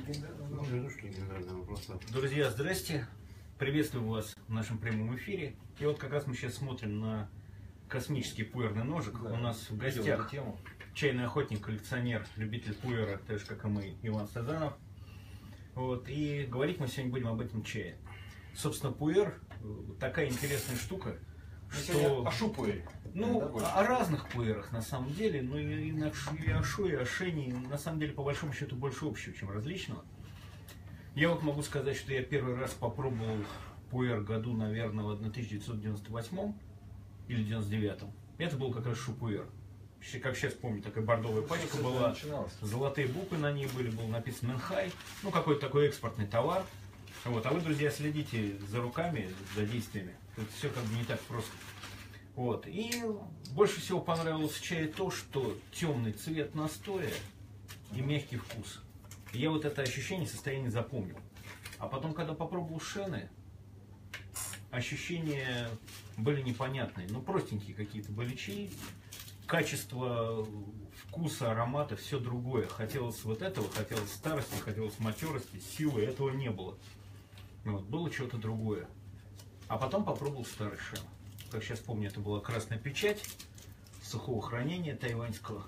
Друзья, здрасте. Приветствую вас в нашем прямом эфире. И вот как раз мы сейчас смотрим на космический пуэрный ножик. Да, у нас в гостях чайный охотник, коллекционер, любитель пуэра, так же как и мы, Иван Сазанов. Вот. И говорить мы сегодня будем об этом чае. Собственно, пуэр такая интересная штука. Что... О шупуэре. Ну, о разных пуэрах на самом деле, но и о шу, и о шене, на самом деле, по большому счету, больше общего, чем различного. Я вот могу сказать, что я первый раз попробовал пуэр году, наверное, в 1998 или 99. Это был как раз шупуэр. Как сейчас помню, такая бордовая пачка была, золотые буквы на ней были, был написан Менхай, ну какой-то такой экспортный товар. Вот. А вы, друзья, следите за руками, за действиями. Тут все как бы не так просто. Вот. И больше всего понравилось в чае то, что темный цвет настоя и мягкий вкус. И я вот это ощущение, состояние запомнил. А потом, когда попробовал шены, ощущения были непонятные. Ну, простенькие какие-то были чаи. Качество вкуса, аромата, все другое. Хотелось вот этого, хотелось старости, хотелось матерости, силы. Этого не было. Вот, было что-то другое. А потом попробовал старый шен. Как сейчас помню, это была красная печать сухого хранения тайваньского.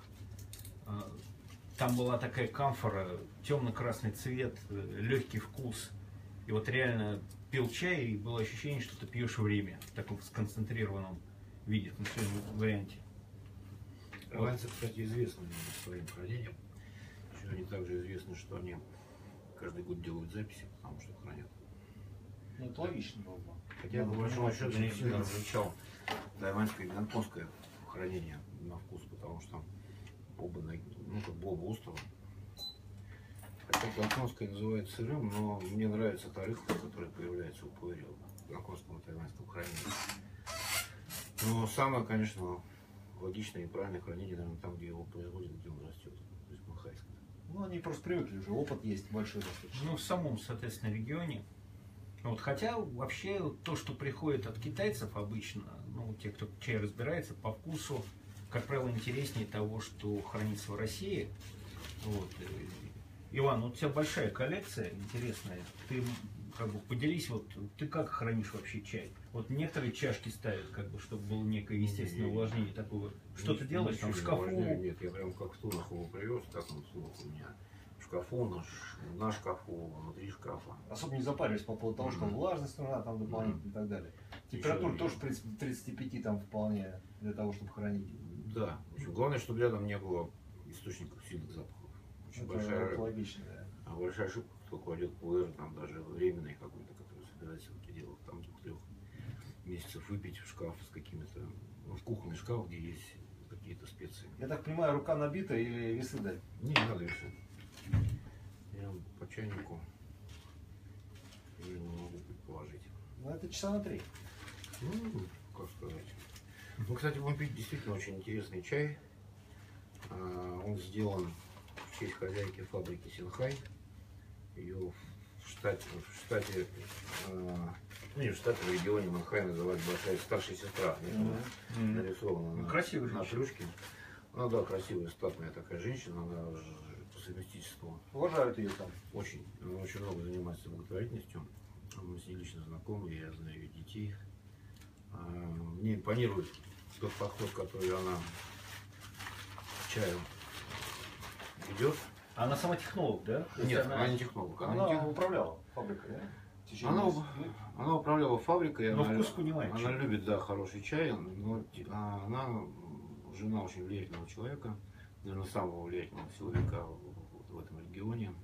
Там была такая камфора, темно-красный цвет, легкий вкус. И вот реально пил чай, и было ощущение, что ты пьешь время в таком сконцентрированном виде, в своем варианте. Тайваньцы, кстати, известны своим хранением. Еще они также известны, что они каждый год делают записи, потому что хранят. Ну, это логично было бы. Хотя, по большому счету, не сильно различал тайваньское и гонконгское хранение на вкус, потому что оба, ну, как бы оба острова. Хотя гонконгское называют сырым, но мне нравится та рыхлость, которая появляется у пуэри в гонконгском и тайваньском хранении. Но самое, конечно, логичное и правильное хранение, наверное, там, где его производят, где он растет, то есть манхайское. Ну, они просто привыкли уже, опыт есть большой достаточно. Ну, в самом, соответственно, регионе. Вот, хотя вообще то, что приходит от китайцев обычно, ну, те, кто чай разбирается, по вкусу, как правило, интереснее того, что хранится в России. Вот. Иван, у тебя большая коллекция интересная. Ты как бы поделись, вот ты как хранишь вообще чай? Вот некоторые чашки ставят, как бы, чтобы было некое естественное увлажнение такого. Что ты делаешь там в шкафу? Нет, я прям как в Тунах его привез, так он в Тунах у меня. В шкафу, на шкафу, внутри шкафа. Особо не запариваясь по поводу того, что влажность нужна там дополнительно и так далее. Температура тоже 35 там вполне для того, чтобы хранить. Да. В общем, главное, чтобы рядом не было источников сильных запахов. Очень это логично, да. А большая ошибка, кто кладет пуэр, там даже временный какой-то, который собирается в пределах там 2-3 месяцев выпить в шкаф с какими-то, ну, в кухонный шкаф, где есть какие-то специи. Я так понимаю, рука набита или весы дать? Не надо весы. Я по чайнику не могу предположить. Ну, это часа на 3. Ну, как сказать. Ну, кстати, будем пить действительно очень интересный чай. Он сделан в честь хозяйки фабрики Синхай. Ее в штате, в регионе Манхай называют большая старшая сестра. Нарисована на плюшке. Ну да, красивая, статная такая женщина, она по совместительству. Уважают ее там. Очень. Она очень много занимается благотворительностью. Мы с ней лично знакомы, я знаю ее детей. Мне импонирует тот подход, который она к чаю ведет. Она сама технолог, да? Нет, она не технолог. Она управляла фабрикой, да? Она управляла фабрикой. Но вкус понимает. Она любит, да, хороший чай, но она жена очень влиятельного человека, наверное, самого влиятельного силовика в этом регионе.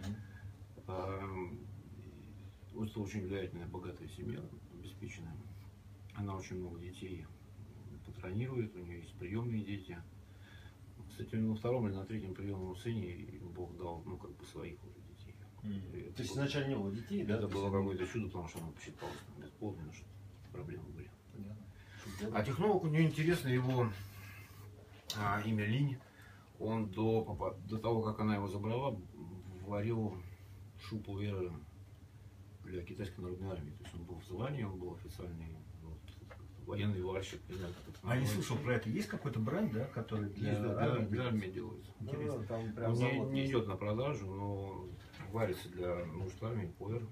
Очень влиятельная, богатая семья, обеспеченная. Она очень много детей патронирует, у нее есть приемные дети. Кстати, на втором или на третьем приемном сыне Бог дал, ну, как бы своих уже детей. То есть изначально не было детей, да? Это было какое-то чудо, потому что она посчиталась бесплодной, что проблемы были. Понятно. А технолог, у нее интересно, его имя Линь. Он до того, как она его забрала, варил шупуэры для китайской народной армии. То есть он был в звании, он был официальный военный варщик. А я не слышал про это. Есть какой-то бренд, да, который для армии делается. Интересно. Да, там Он прям не идет на продажу, но варится для нужд армии, пуэр.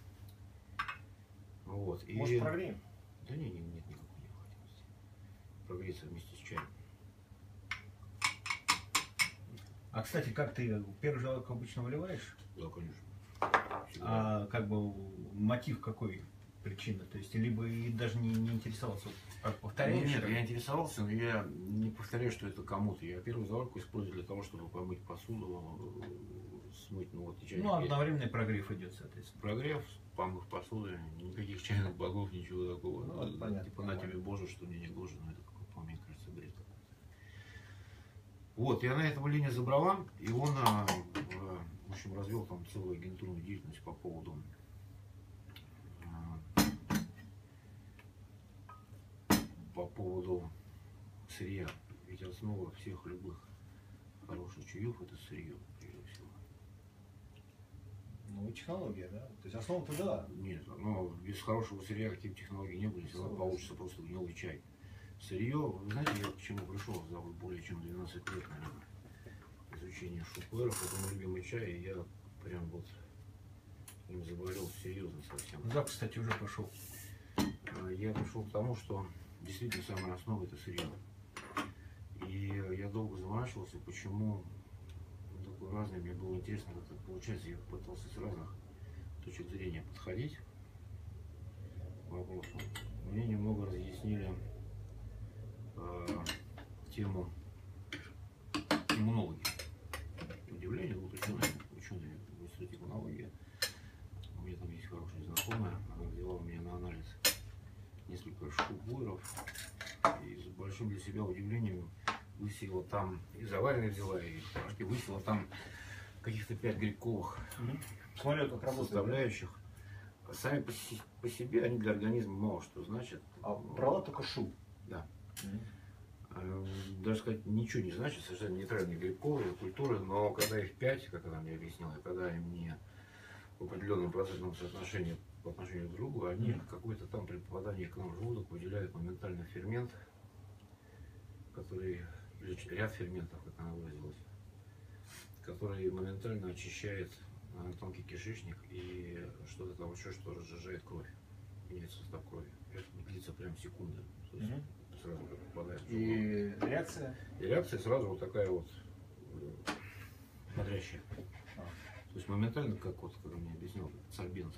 Вот. И... Может, прогреем? Да нет никакой необходимости. Прогреется вместе с чаем. А, кстати, как ты первый желудок обычно выливаешь? Да, конечно. А как бы мотив какой? Причина? То есть, либо и даже не интересовался, как повторяешь? Нет, я интересовался, но я не повторяю, что это кому-то. Я первую заварку использую для того, чтобы помыть посуду, смыть, ну вот чайник. Ну, одновременный прогрев идет, соответственно. Прогрев, помыв посуду, никаких чайных богов, ничего такого. Ну, это понятно. Типа на тебе Боже, что мне не гоже, но это какой-то, мне кажется, бред. Вот, я на этого линия забрала, и он, в общем, развел там целую агентурную деятельность по поводу сырья. Ведь основа всех любых хороших чаев это сырье, прежде всего. Ну и технология, да? То есть основа-то да. Нет, но без хорошего сырья какие бы технологии не были, все равно получится просто гнилый чай. Сырье, вы знаете, я к чему пришел за более чем 12 лет, наверное, изучения шупуэров, это мой любимый чай, и я прям вот им заболел серьезно совсем. Да, кстати, уже пошел. Я пришел к тому, что действительно самая основа это сырье. И я долго заморачивался, почему такое разное, мне было интересно, как это получается, я пытался с разных точек зрения подходить к вопросу. Мне немного разъяснили тему иммунологии. Удивление, вот ученые в институте иммунологии. У меня там есть хорошая знакомая, она взяла у меня на анализ несколько шупуэров и с большим для себя удивлением высеяла там, и заваренные взяла, и порошки, высеяла там каких-то 5 грибковых Смотрю, как работает. составляющих. Сами по себе они для организма мало что значат. А брала только шу. Да. Даже сказать, ничего не значит, совершенно нейтральные грибковые культуры, но когда их 5, как она мне объяснила, когда они в определенном процентном соотношении по отношению к другу, они какой-то там при попадании к нам в желудок выделяют моментально фермент, который, ряд ферментов, как она выразилась, который моментально очищает тонкий кишечник и что-то там еще, что разжижает кровь, меняет состав крови. Это длится прям секунды. То есть сразу как попадает в желудок. И реакция? И реакция сразу вот такая вот бодрящая. То есть моментально, как вот, как мне объяснил, сорбент.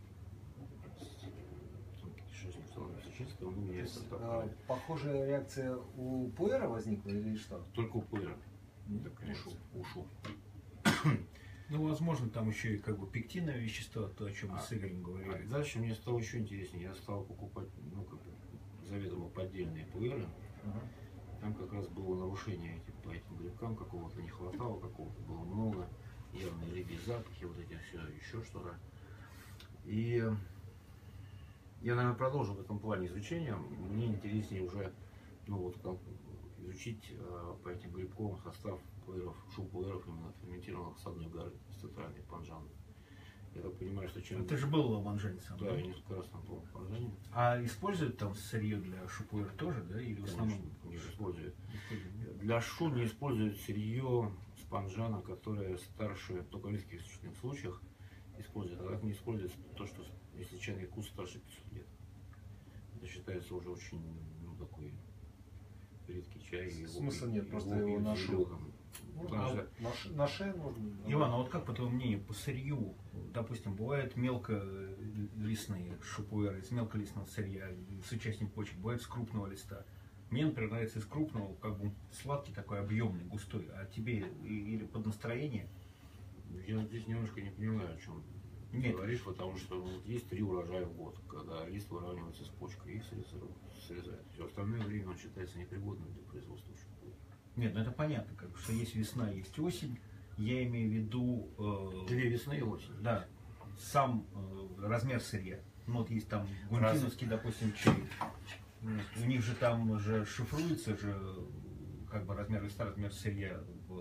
Тонкий кишечник становится чистым, он меняет состав крови. Похожая реакция у пуэра возникла или что? Только у пуэра. Ушу. Ну, возможно, там еще и как бы пектиновые вещества, то, о чем мы с Игорем говорили. Дальше мне стало еще интереснее. Я стал покупать, ну, как бы, заведомо поддельные пуэры. Там как раз было нарушение по этим грибкам, какого-то не хватало, какого-то было много, явные рыбьи запахи, вот эти все, еще что-то. И я, наверное, продолжу в этом плане изучения. Мне интереснее уже, ну, вот как изучить по этим грибковым состав пуэров, шупуэров, именно ферментированных с одной горы, с центральной Панжаны. Я так понимаю, что чем... Ты же был в Лаванжане сам, да? Да, я несколько раз там был в Панжане. А используют там сырье для шупуэра тоже, да? Или в основном? Не используют. Для шу не используют сырье с Панжана, которое старше, только в редких исключительных случаях используют. А так не используют то, что если чайный вкус старше 500 лет. Это считается уже очень, ну, такой редкий чай. Смысла нет, просто его нашу. На шею можно. Иван, а вот как по твоему мнению, по сырью, допустим, бывают мелколистные шупуэры из мелколистного сырья, с участием почек, бывает с крупного листа. Мне, например, нравится из крупного, как бы сладкий такой, объемный, густой, а тебе или под настроение? Я здесь немножко не понимаю, о чем ты говоришь, потому что вот есть 3 урожая в год, когда лист выравнивается с почкой, их срезают. Все остальное время он считается непригодным для производства шупуэра. Нет, ну это понятно, как бы, что есть весна, есть осень. Я имею в виду... 2 весны и осень. Да, сам размер сырья. Ну вот есть там гунтиновский, допустим, чай. У них же там же шифруется же как бы размер листа, размер сырья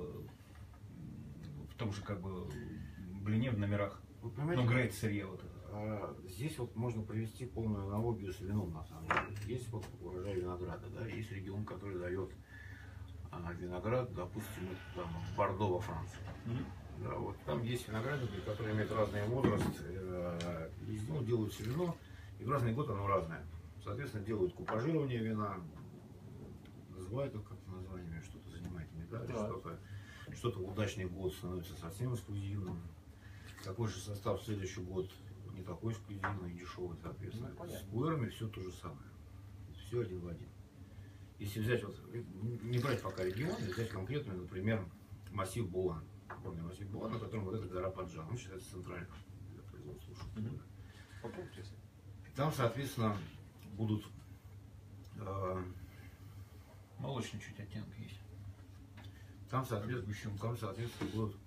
в том же как бы блине в номерах. Вы понимаете, ну, грейд сырья вот это. Здесь вот можно провести полную аналогию с вином, на самом деле. Есть вот урожай винограда, да, есть регион, который дает виноград, допустим, там, Бордо во Франции. Да, вот. Там есть виноградники, которые имеют разный возраст, из него делают вино, и в разный год оно разное. Соответственно, делают купажирование вина, называют их как-то названиями, что-то занимает медаль, Да. что-то в удачный год становится совсем эксклюзивным. Такой же состав в следующий год не такой эксклюзивный и дешевый, соответственно. Ну, с пуэрами все то же самое. Все один в один. Если взять, вот, не брать пока регион, взять конкретно, например, массив Булан. Горный массив Булан, на котором вот эта гора Паджан, он считается центральным для производства шоколада. Там, соответственно, будут Молочный чуть оттенок есть. там, соответственно, будут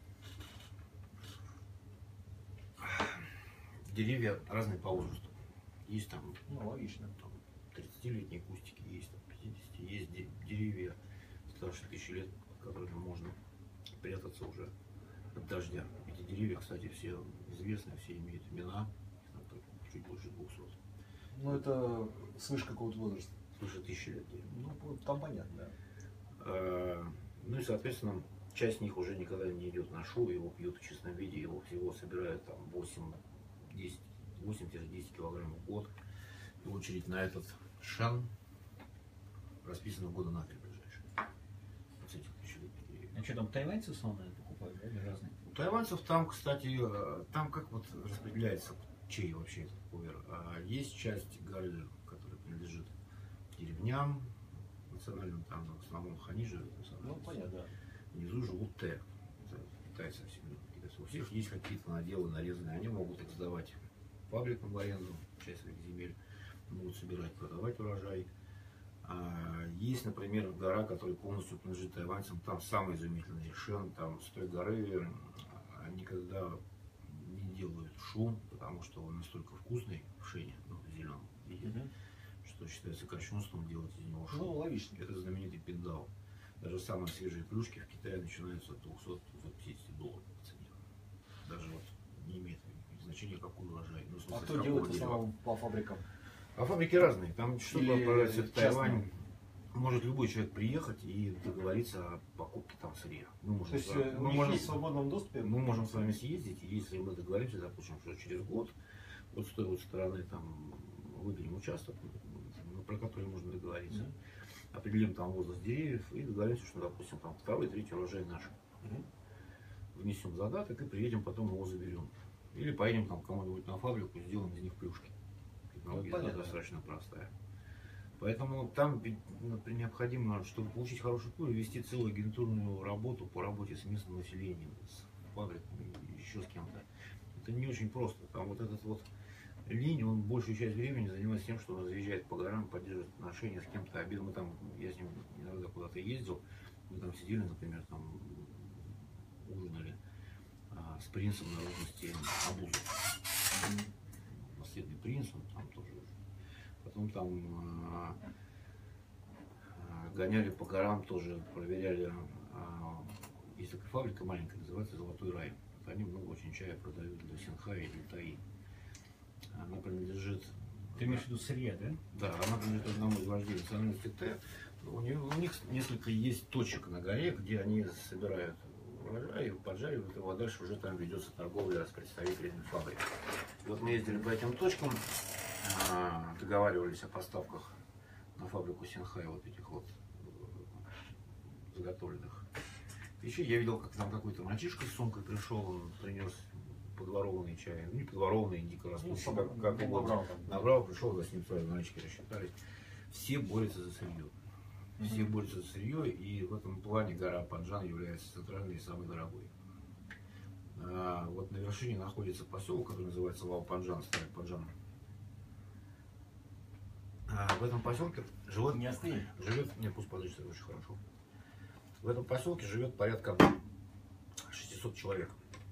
деревья разные по возрасту. Есть там, Ну, логично. 30-летние кустики, есть там 50, есть деревья старше 1000 лет, под которыми можно прятаться уже от дождя. Эти деревья, кстати, все известны, все имеют имена, чуть больше 200. Ну, это свыше какого-то возраста. Свыше 1000 лет деревья. Ну, там понятно, да. Ну и, соответственно, часть них уже никогда не идет на шоу, его пьют в чистом виде, его всего собирают там 8-10 килограмм в год. И очередь на этот шан расписана года на 3 ближайшие. Вот с этих 1000-летних деревьев. А что там, тайваньцы слоны покупают, да, или разные? У тайваньцев там, кстати, там как вот распределяется, чей вообще этот пуэр. Есть часть горы, которая принадлежит деревням национальным, там в основном хани живут. Ну, понятно, да. Внизу живут Т. Это китайцы всегда. У всех есть какие-то наделы нарезанные, они могут их сдавать фабрикам в аренду, часть своих земель, могут собирать, продавать урожай. Есть, например, гора, которая полностью принадлежит тайваньцам, там самый изумительный шен, там с той горы никогда не делают шум, потому что он настолько вкусный в шене, ну, в зеленом виде, что считается кощунством делать из него шум. Ну, логично. Это знаменитый пиндал. Даже самые свежие плюшки в Китае начинаются от $200-250 по цене. Даже вот не имеет значения, какой урожай. Ну, в смысле, Кто делает в основном по фабрикам? А фабрики разные. Там, чтобы Или отправиться в Тайвань, частные? может любой человек приехать и договориться о покупке там сырья. Мы То есть можем, у них есть в свободном доступе? мы можем с вами съездить, и если мы договоримся, допустим, что через год вот с той вот стороны там выберем участок, про который можно договориться, определим там возраст деревьев и договоримся, что, допустим, там 2-3 урожай наш. Внесем задаток и приедем, потом его заберем. Или поедем там кому-нибудь на фабрику, сделаем из них плюшки. Технология достаточно простая. Поэтому там необходимо, чтобы получить хороший пуэр, вести целую агентурную работу по работе с местным населением, с фабриками, еще с кем-то. Это не очень просто. Там вот этот вот линь, он большую часть времени занимается тем, что он разъезжает по горам, поддерживает отношения с кем-то. Мы там, я с ним иногда куда-то ездил, мы там сидели, например, там ужинали с принцем народности Абузу. Наследный принц, он там тоже. Потом там гоняли по горам, тоже проверяли. Есть такая фабрика маленькая, называется «Золотой рай». Вот они много очень чая продают для Синхая и для Таи. Она принадлежит... Ты имеешь в виду сырья, да? Да, она принадлежит одному из вождей национальности Т. У них несколько есть точек на горе, где они собирают урожай, поджаривают его, а дальше уже там ведется торговля с представителями фабрик. Вот мы ездили по этим точкам, договаривались о поставках на фабрику Синхай вот этих вот заготовленных вещей. Я видел, как там какой-то мальчишка с сумкой пришел, он принес подворованный чай, ну не подворованный, дико растущий, как угодно. Набрал, пришел, да, с ним свои мальчики рассчитались. Все борются за сырье. Все борются за сырье, и в этом плане гора Паджан является центральной и самой дорогой. Вот на вершине находится поселок, который называется Лао Паджан, Старый Паджан. В этом поселке живет... Не остынет? Не, пусть подождет, очень хорошо. В этом поселке живет порядка 600 человек.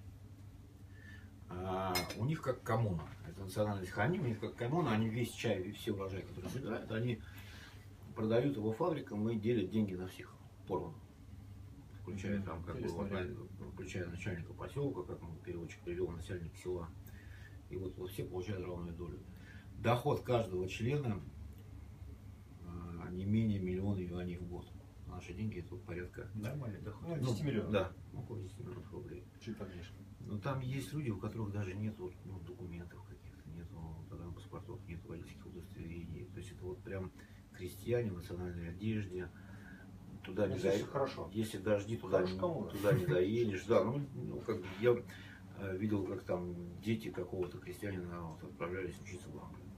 У них как коммуна. Это национальность хани, у них как коммуна, они весь чай и все урожаи, которые собирают, они продают его фабрикам и делят деньги на всех поровну. Включая там, как бы, включая начальника поселка, как он переводчик привел, начальника села. И вот все получают равную долю. Доход каждого члена не менее 1 000 000 юаней в год. наши деньги это порядка, Нормальный доход. Ну, 10 миллионов. да, около 10 миллионов рублей. Чуть поменьше. Но там есть люди, у которых даже нету документов каких-то, нету паспортов, нет водительских удостоверений. То есть это вот прям крестьяне в национальной одежде. Туда Ну, не здесь доедешь. всё хорошо. Если дожди, туда, Хорошая коммуна. туда не доедешь. Да, ну как бы я видел, как там дети какого-то крестьянина вот, отправлялись учиться в Англию.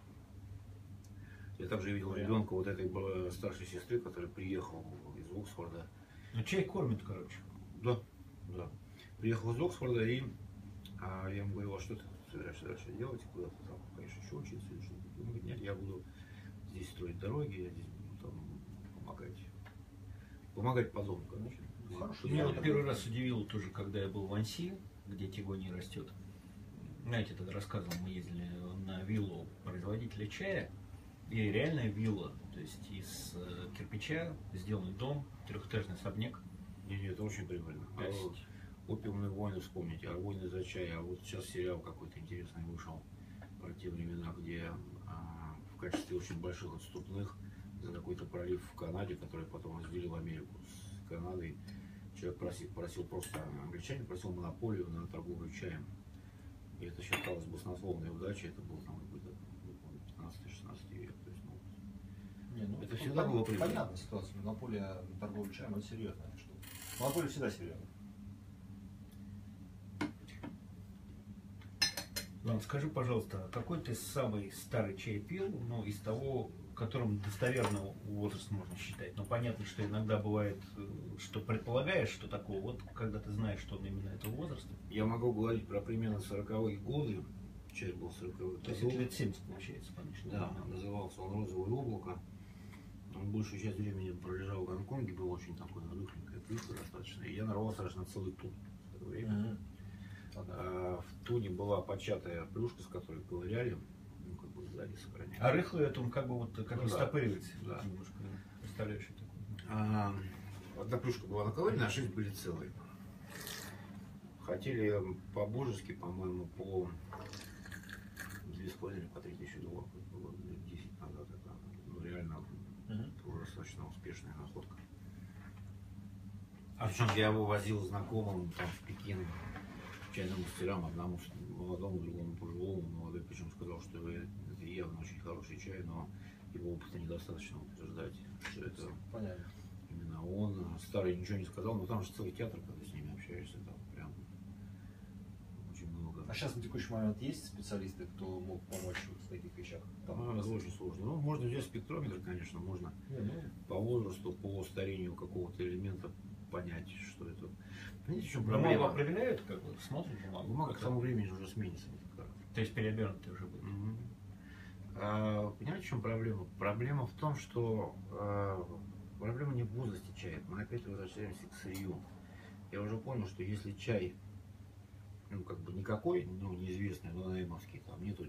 Я также видел ребенка вот этой старшей сестры, который приехал из Оксфорда. Ну, чай кормит, короче. Да, да. Приехал из Оксфорда, и я ему говорил, а что ты собираешься дальше делать, куда-то там, конечно, еще учиться или что-то. Он говорит, нет, я буду здесь строить дороги, я здесь буду там помогать по дому, короче. Хорошо. Меня вот первый раз удивило тоже, когда я был в Анси, где тигоний растет. Знаете, тогда рассказывал, мы ездили на виллу производителя чая. И реальная вилла, то есть из кирпича сделанный дом, трехэтажный особняк. Не, это очень прикольно. То есть, Опиумные войны вспомните, а войны за чай, а вот сейчас сериал какой-то интересный вышел про те времена, где в качестве очень больших отступных за какой-то пролив в Канаде, который потом разделил Америку с Канадой, человек просил просто, англичанин просил монополию на торговлю чаем. И это считалось баснословной удачей, это был там какой-то 15-16 век. То есть, Не, ну, это тут всегда было прибыльно. понятная ситуация. Монополия на торговлю чаем — это серьезная штука. Монополия всегда серьезная. Иван, скажи, пожалуйста, а какой ты самый старый чай пил, ну, из того, которым достоверного возраст можно считать? Ну, понятно, что иногда бывает, что предполагаешь, что такое, вот когда ты знаешь, что он именно этого возраста. Я могу говорить про примерно 40-е годы. Чай был 40-х То есть годов. это лет 70 получается, конечно. Да, назывался он «Розовое облако». Он большую часть времени пролежал в Гонконге, был очень такой рыхленькая плюшка достаточно. И я нарвался аж на целый тун в это время. В туне была початая плюшка, с которой ковыряли, ну, как бы сзади сохраняли. А рыхлый это он как бы вот как Ну, растопыривается. да. Немножко, представляешь, что такое. Одна плюшка была наковырена, а 6 были целые. Хотели по-божески, по-моему, по 2,5 по 3 тысячи долларов. Это было лет 10 назад. Это реально была достаточно успешная находка. Причем я его возил знакомым там, в Пекин, чайным мастерам, одному молодому, другому пожилому. Молодой причем сказал, что это явно очень хороший чай, но его опыта недостаточно утверждать, что это Понятно. именно он. Старый ничего не сказал, но там же целый театр, когда с ними общаешься, там прям очень много. А сейчас на текущий момент есть специалисты, кто мог помочь вот в таких вещах? Там, Это очень сложно. Ну, можно взять спектрометр, конечно, можно Не, ну, по возрасту, по старению какого-то элемента понять, что это. Понимаете, в чем Бумагу проблема? определяют, как бы, смотрят бумагу. Бумага к тому времени уже сменится. То есть переобернутый уже будет. Понимаете, в чем проблема? Проблема в том, что проблема не в возрасте чая. Мы опять возвращаемся к сырью. Я уже понял, что если чай, ну, как бы никакой, ну, неизвестный, но наимовский, там нету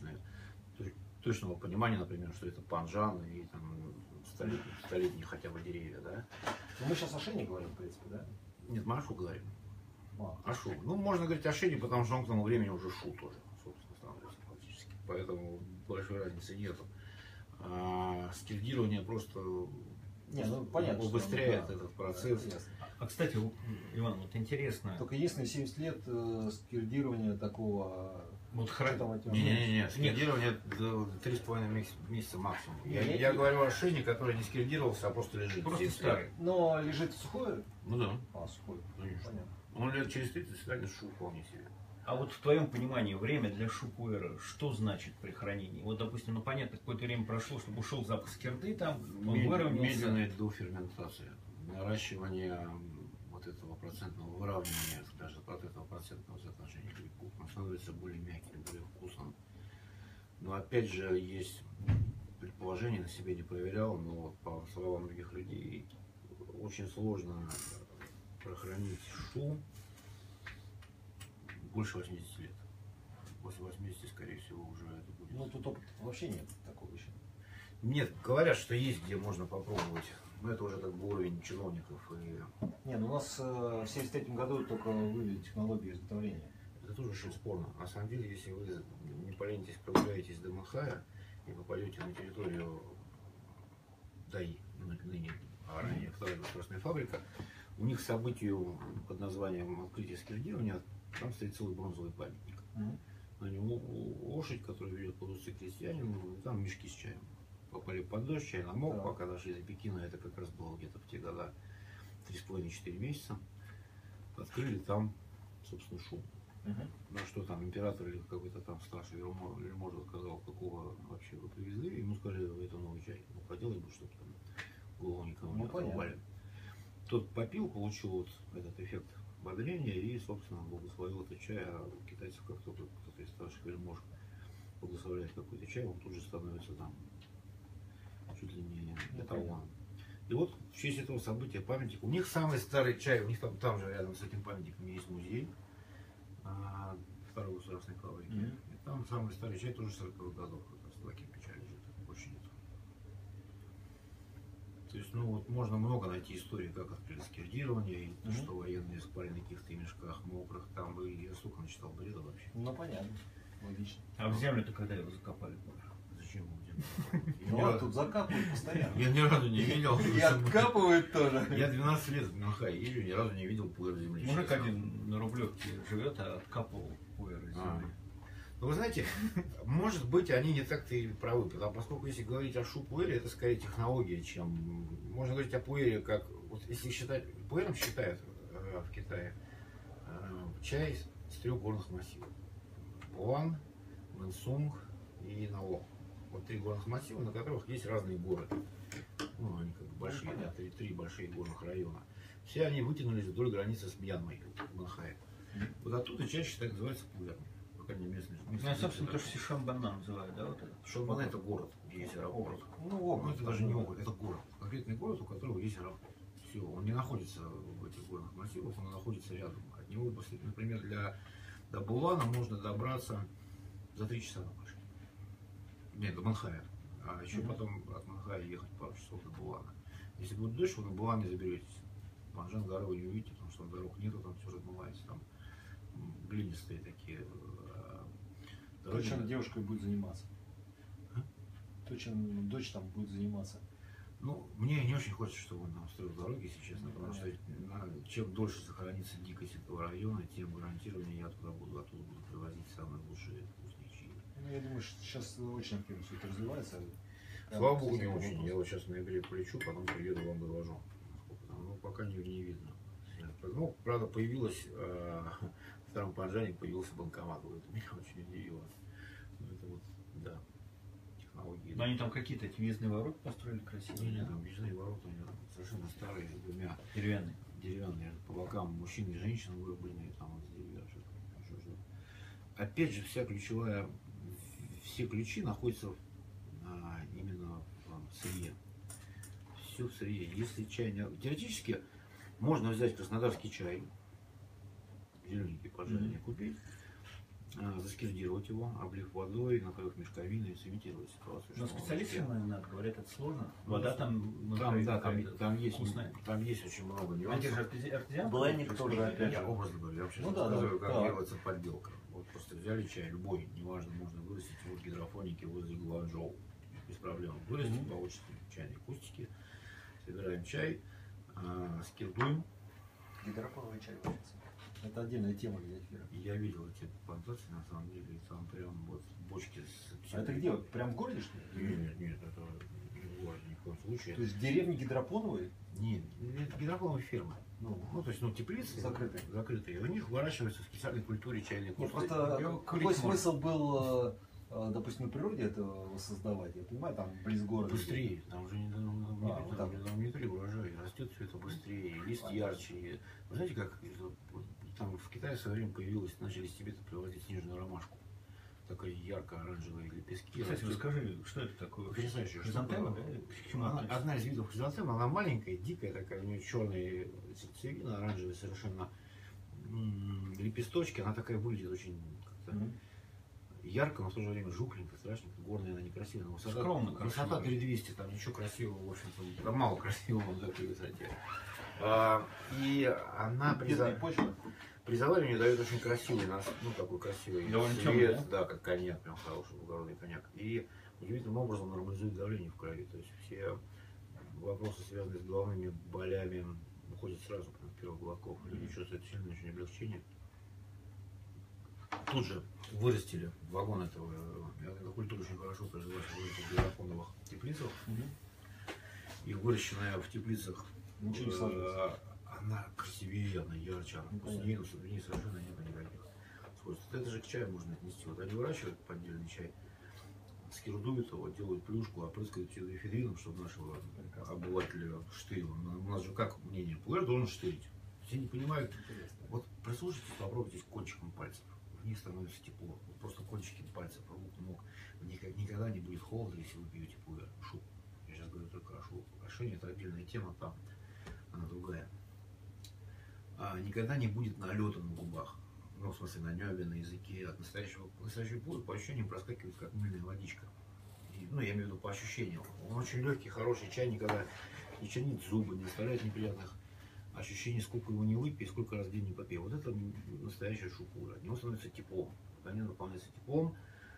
точного понимания, например, что это панжан и там столетние хотя бы деревья, да? ну, мы сейчас о шейне говорим, в принципе, да? Нет, мы о шу говорим. А, О шу. Ну, можно говорить о шейне, потому что он к тому времени уже шу тоже, собственно, становится фактически. Поэтому большой разницы нету. Скильдирование просто не, ну, понятно, что, убыстряет да, этот процесс. да, ясно. А, кстати, Иван, вот интересно. Только единственное, 70 лет скирдирования такого... Вот что там от него? Не, скильдирование 3,5 месяца максимум. Я говорю о шейне, который не скильдировался, а просто лежит. Просто 70 старый. лет. Но лежит сухое? Ну да. А, сухое. Конечно. Понятно. Он лет через 30 станет шу вполне себе. А вот в твоем понимании время для шупуэра что значит при хранении? Вот, допустим, ну понятно, какое-то время прошло, чтобы ушел запах скирды, там, он выровнялся. Медленная доферментация. Наращивание вот этого процентного выравнивания, даже от этого процентного соотношения грибков, он становится более мягким, более вкусным. Но опять же есть предположение, на себе не проверял, но вот по словам многих людей очень сложно прохранить шу больше 80 лет. После 80, скорее всего, уже это будет. Ну, тут опыта вообще нет такого еще. Нет, говорят, что есть, где можно попробовать. Но это уже как бы уровень чиновников. И Не, ну у нас в 73 году только вывели технологию изготовления. это тоже очень спорно. На самом деле, если вы не поленитесь, прогуляетесь до Манхая и попадете на территорию ДАИ, ныне а ранее Вторая государственная фабрика, у них событию под названием открытие скирдирования, там стоит целый бронзовый памятник. На нем лошадь, которая ведет под усы крестьянину, там мешки с чаем. Попали под дождь, чай намок, Да. пока дошли до Пекина, это как раз было где-то в те года 3,5-4 месяца. Открыли там, собственно, шум. На что там император или какой-то там старший вельможа сказал, какого вообще вы привезли, ему сказали, это новый чай. Ну, хотелось бы, чтобы там голову никому не отрубали. Тот попил, получил вот этот эффект бодрения и, собственно, благословил этот чай. А у китайцев, как только кто-то из старших вельмож благословляет какой-то чай, он тут же становится там чуть ли не эталоном. И вот в честь этого события памятник. У них самый старый чай, у них там же рядом с этим памятником есть музей Второй государственной фабрики. И там самый старый чай тоже 40-х годов, как раз 2 кирпича лежит, больше нет. То есть, ну вот можно много найти истории, как открыли скирдирование, и то, что военные спали на каких-то мешках мокрых, там, и я столько начитал бреда вообще. Ну понятно, логично. А в землю-то когда его закопали? Зачем его делать? Ну, тут закапывают постоянно. Я ни разу не видел. И откапывают тоже. Я 12 лет в Манхае езжу, ни разу не видел пуэр земли. Мужик один на Рублевке живет, а откапывал пуэр из земли. Ну, вы знаете, может быть, они не так-то и правы, поскольку если говорить о шу-пуэре, это скорее технология, чем... Можно говорить о пуэре как... Вот если считать... Пуэром считают в Китае чай с 3 горных массивов. Булан, Мэнсунг и Нао. Вот 3 горных массива, на которых есть разные горы. Ну, они как бы большие, три большие горных района. Все они вытянулись вдоль границы с Мьянмой, в Манхае. Вот оттуда чай считают, называется пуэром. Ну, собственно, то, что Сишамбана называют, да, вот это? Шамбана это город, где есть аэропорт. Ну, это даже не город, это город. Конкретный город, у которого есть аэропорт. Все, он не находится в этих горных массивах, он находится рядом. От него, например, до Булана можно добраться за 3 часа на машине. Нет, до Манхая. А еще потом от Манхая ехать пару часов до Булана. Если будет дождь, вы на Булан не заберетесь. Банжан горы вы не увидите, потому что там дорог нету, там все размывается. Там глинистые такие. То, чем девушка будет заниматься. То, чем дочь там будет заниматься. Ну, мне не очень хочется, чтобы он там строил дороги, если честно, потому что чем дольше сохранится дикость этого района, тем гарантированнее я оттуда буду привозить самые лучшие вкусные чаи. Ну, я думаю, что сейчас очень активно все это развивается. Слава богу, не очень. Я вот сейчас в ноябре полечу, потом приеду, вам доложу. Ну, пока не видно. Ну, правда, появилась в Старом Панжане появился банкомат. Вот это меня очень удивило. Ну, это вот, да, технологии. Но они там какие-то эти въездные ворота построили красивые. Нет, там въездные ворота совершенно старые, с 2 Деревянные. по бокам мужчин и женщин вырубленные, там вот здесь даже. Опять же, все ключи находятся именно в сырье. Все в сырье. Если чай не... Теоретически можно взять краснодарский чай, зелененький, пожаренный, купить, заскирдировать его, облив водой, накрыв мешковиной, сымитировать ситуацию. Но специалисты, наверное, говорят, это сложно. Ну, Вода там есть очень много А те нюансов. же артезиан? Блендинг тоже, опять Я же. образно говорю, я вообще Ну да, рассказываю, да, как да. делается подделка. Вот просто взяли чай, любой, неважно, можно вырастить его в гидропонике возле Гуанчжоу. Без проблем. Вырастим, получите чайные кустики, собираем чай, скирдуем. Гидропоновый чай учится. Это отдельная тема для эфира. Я видел эти плантации, на самом деле, и там прям вот бочки с... А это где? Вот прям в городе, что ли? Нет, это не в городе ни в коем случае. То есть в деревне гидропоновые? Нет, это гидропоновые фермы. Ну, То есть, теплицы закрытые. и у них выращиваются в специальной культуре чайные Нет, кусты. просто какой смысл был, допустим, на природе это воссоздавать? Я понимаю, там близ города. Быстрее, там же не 3 урожая, растет все это быстрее, лист ярче. И вы знаете, как там в Китае в свое время появилась, начали с Тибета привозить снежную ромашку. Такая ярко-оранжевые лепестки. Кстати, расскажи, что это такое? Потрясающая Хризантема, штука. да? К чему Она, относится? одна из видов хризантемы, она маленькая, дикая такая, у нее черные сердцевина, оранжевые совершенно лепесточки, она такая выглядит очень как-то ярко, но в то же время жухленько, страшненько, горная она некрасивая. Скромно, высота 3200, там ничего красивого, в общем-то, там мало красивого на такой высоте. И она при заваривании дает очень красивый, такой красивый довольно цвет, темный, да, как коньяк, прям хороший благородный коньяк. И удивительным образом нормализует давление в крови. То есть все вопросы, связанные с головными болями, уходят сразу прям в первых глотков. Люди чувствуют сильное очень облегчение. Тут же вырастили вагон этого. Эта культура очень хорошо проживается в этих гидропоновых теплицах. И выращенная в теплицах, Ничего не сложится. она красивее, она ярче, она вкуснее, но в ней совершенно нет никаких свойств. Это же к чаю можно отнести. Вот они выращивают поддельный чай, скирдуют его, делают плюшку, опрыскают эфедрином, чтобы нашего обывателя штырил. У нас же как мнение, пуэр должен штырить. Все не понимают. Вот прислушайтесь, попробуйте кончиком пальцев. В них становится тепло. Вот просто кончики пальцев, рук, ног. В них никогда не будет холодно, если вы пьете пуэр. Шуб. Я сейчас говорю только о шуб. Ошение это отдельная тема, там она другая. Никогда не будет налета на губах. Ну, в смысле, на небе, на языке. От настоящего пуэр по ощущениям проскакивает, как мыльная водичка. И, ну, я имею в виду по ощущениям. Он очень легкий, хороший чай, никогда не чернит зубы, не оставляет неприятных ощущений, сколько его не выпей, сколько раз в день не попей. Вот это настоящая шупура. От него становится теплом. Они наполняются теплом.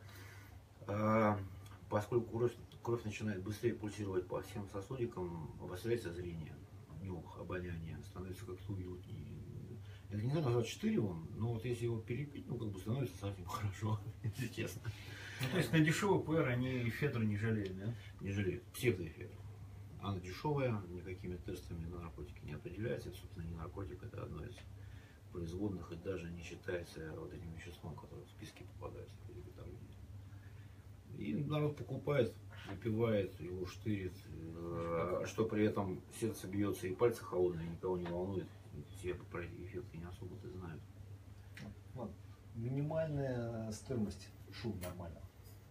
Поскольку кровь начинает быстрее пульсировать по всем сосудикам, обостряется зрение, нюх, обоняние, становится как-то уютнее. Это нельзя назвать штыревым, но вот если его перепить, ну как бы становится совсем хорошо, если честно. Ну, то есть на дешевый пуэр они эфедру не жалеют, да? Не жалеют. Псевдоэфедра. Она дешевая, никакими тестами на наркотики не определяется. Это, собственно, не наркотик, это одно из производных и даже не считается вот этим веществом, которое в списке попадается при приготовлении. И народ покупает, выпивает, его штырит, что при этом сердце бьется и пальцы холодные, никого не волнует. Все про эти эффекты не особо-то знают. Вот. Минимальная стоимость шуб нормально.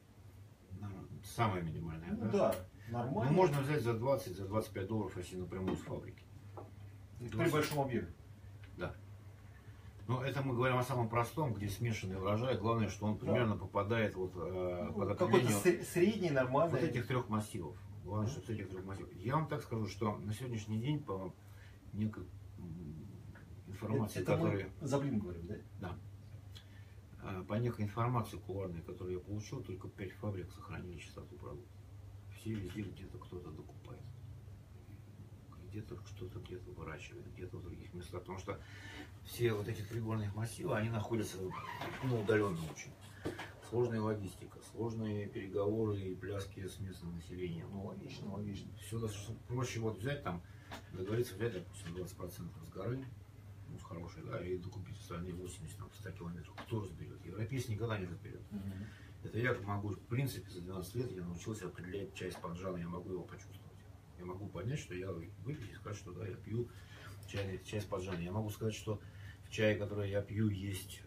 Самая минимальная, Ну, да? да, нормально. Ну, можно взять за 20, за 25 долларов, если напрямую с фабрики. При большом объеме. Да. Но это мы говорим о самом простом, где смешанный урожай. Главное, что он примерно попадает вот, под Какой-то определение средний, нормальный. вот этих трех массивов. Главное, что с этих трех массивов. Я вам так скажу, что на сегодняшний день по некой информации, Это которая... мы за блин говорим, да? Да. По некой информации кулуарной, которую я получил, только 5 фабрик сохранили чистоту продукта. Все везде где-то кто-то докупает. Где-то что-то где-то выращивает, где-то в других местах. Потому что все вот эти пригорных массивы, они находятся удаленно очень. Сложная логистика, сложные переговоры и пляски с местным населением. Ну, логично, логично. Все достаточно проще вот взять там, договориться взять, допустим, 20% с горы, ну, с хорошей, да, и докупить остальные 80, там, 100 километров. Кто разберет? Европейец никогда не разберет. Это я могу, в принципе, за 12 лет я научился определять чай с поджаном, я могу его почувствовать. Я могу понять, что я выпью и сказать, что да, я пью чай с поджаном. Я могу сказать, что в чае, который я пью, есть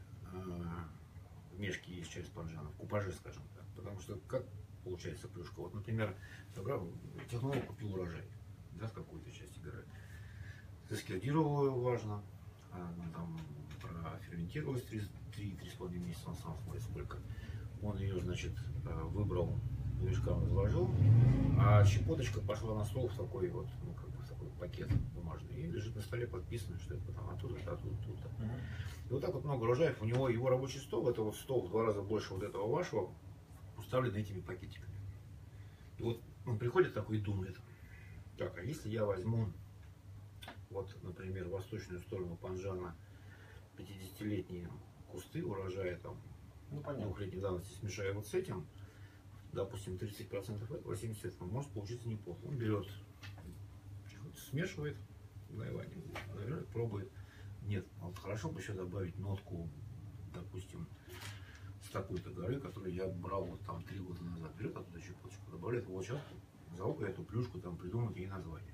в мешке есть чай с поджаном, в купаже, скажем так. Потому что как получается плюшка? Вот, например, технолог купил урожай, да, с какой-то части горы. Заскирдировал его, важно, она там проферментировалась 3-3,5 месяца, он сам смотрит сколько. Он ее, значит, выбрал, по мешкам разложил, а щепоточка пошла на стол в такой вот, ну, как бы в такой пакет бумажный, и лежит на столе подписано, что это там оттуда-то, оттуда-то. И вот так вот много урожаев, у него его рабочий стол, это вот стол в 2 раза больше вот этого вашего, уставлен этими пакетиками. И вот он приходит такой и думает, так, а если я возьму, вот, например, восточную сторону Панджана, 50-летние кусты урожая там, Ну, понятно. 2-летней давности, смешаю вот с этим, допустим, 30% этого, 70% этого, может получиться неплохо. Он берет, смешивает, наверное, пробует. Нет, вот хорошо бы еще добавить нотку, допустим, с такой-то горы, которую я брал вот там 3 года назад. Берет оттуда щепоточку, добавляет в волчатку, залупает эту плюшку, там придумает ей название.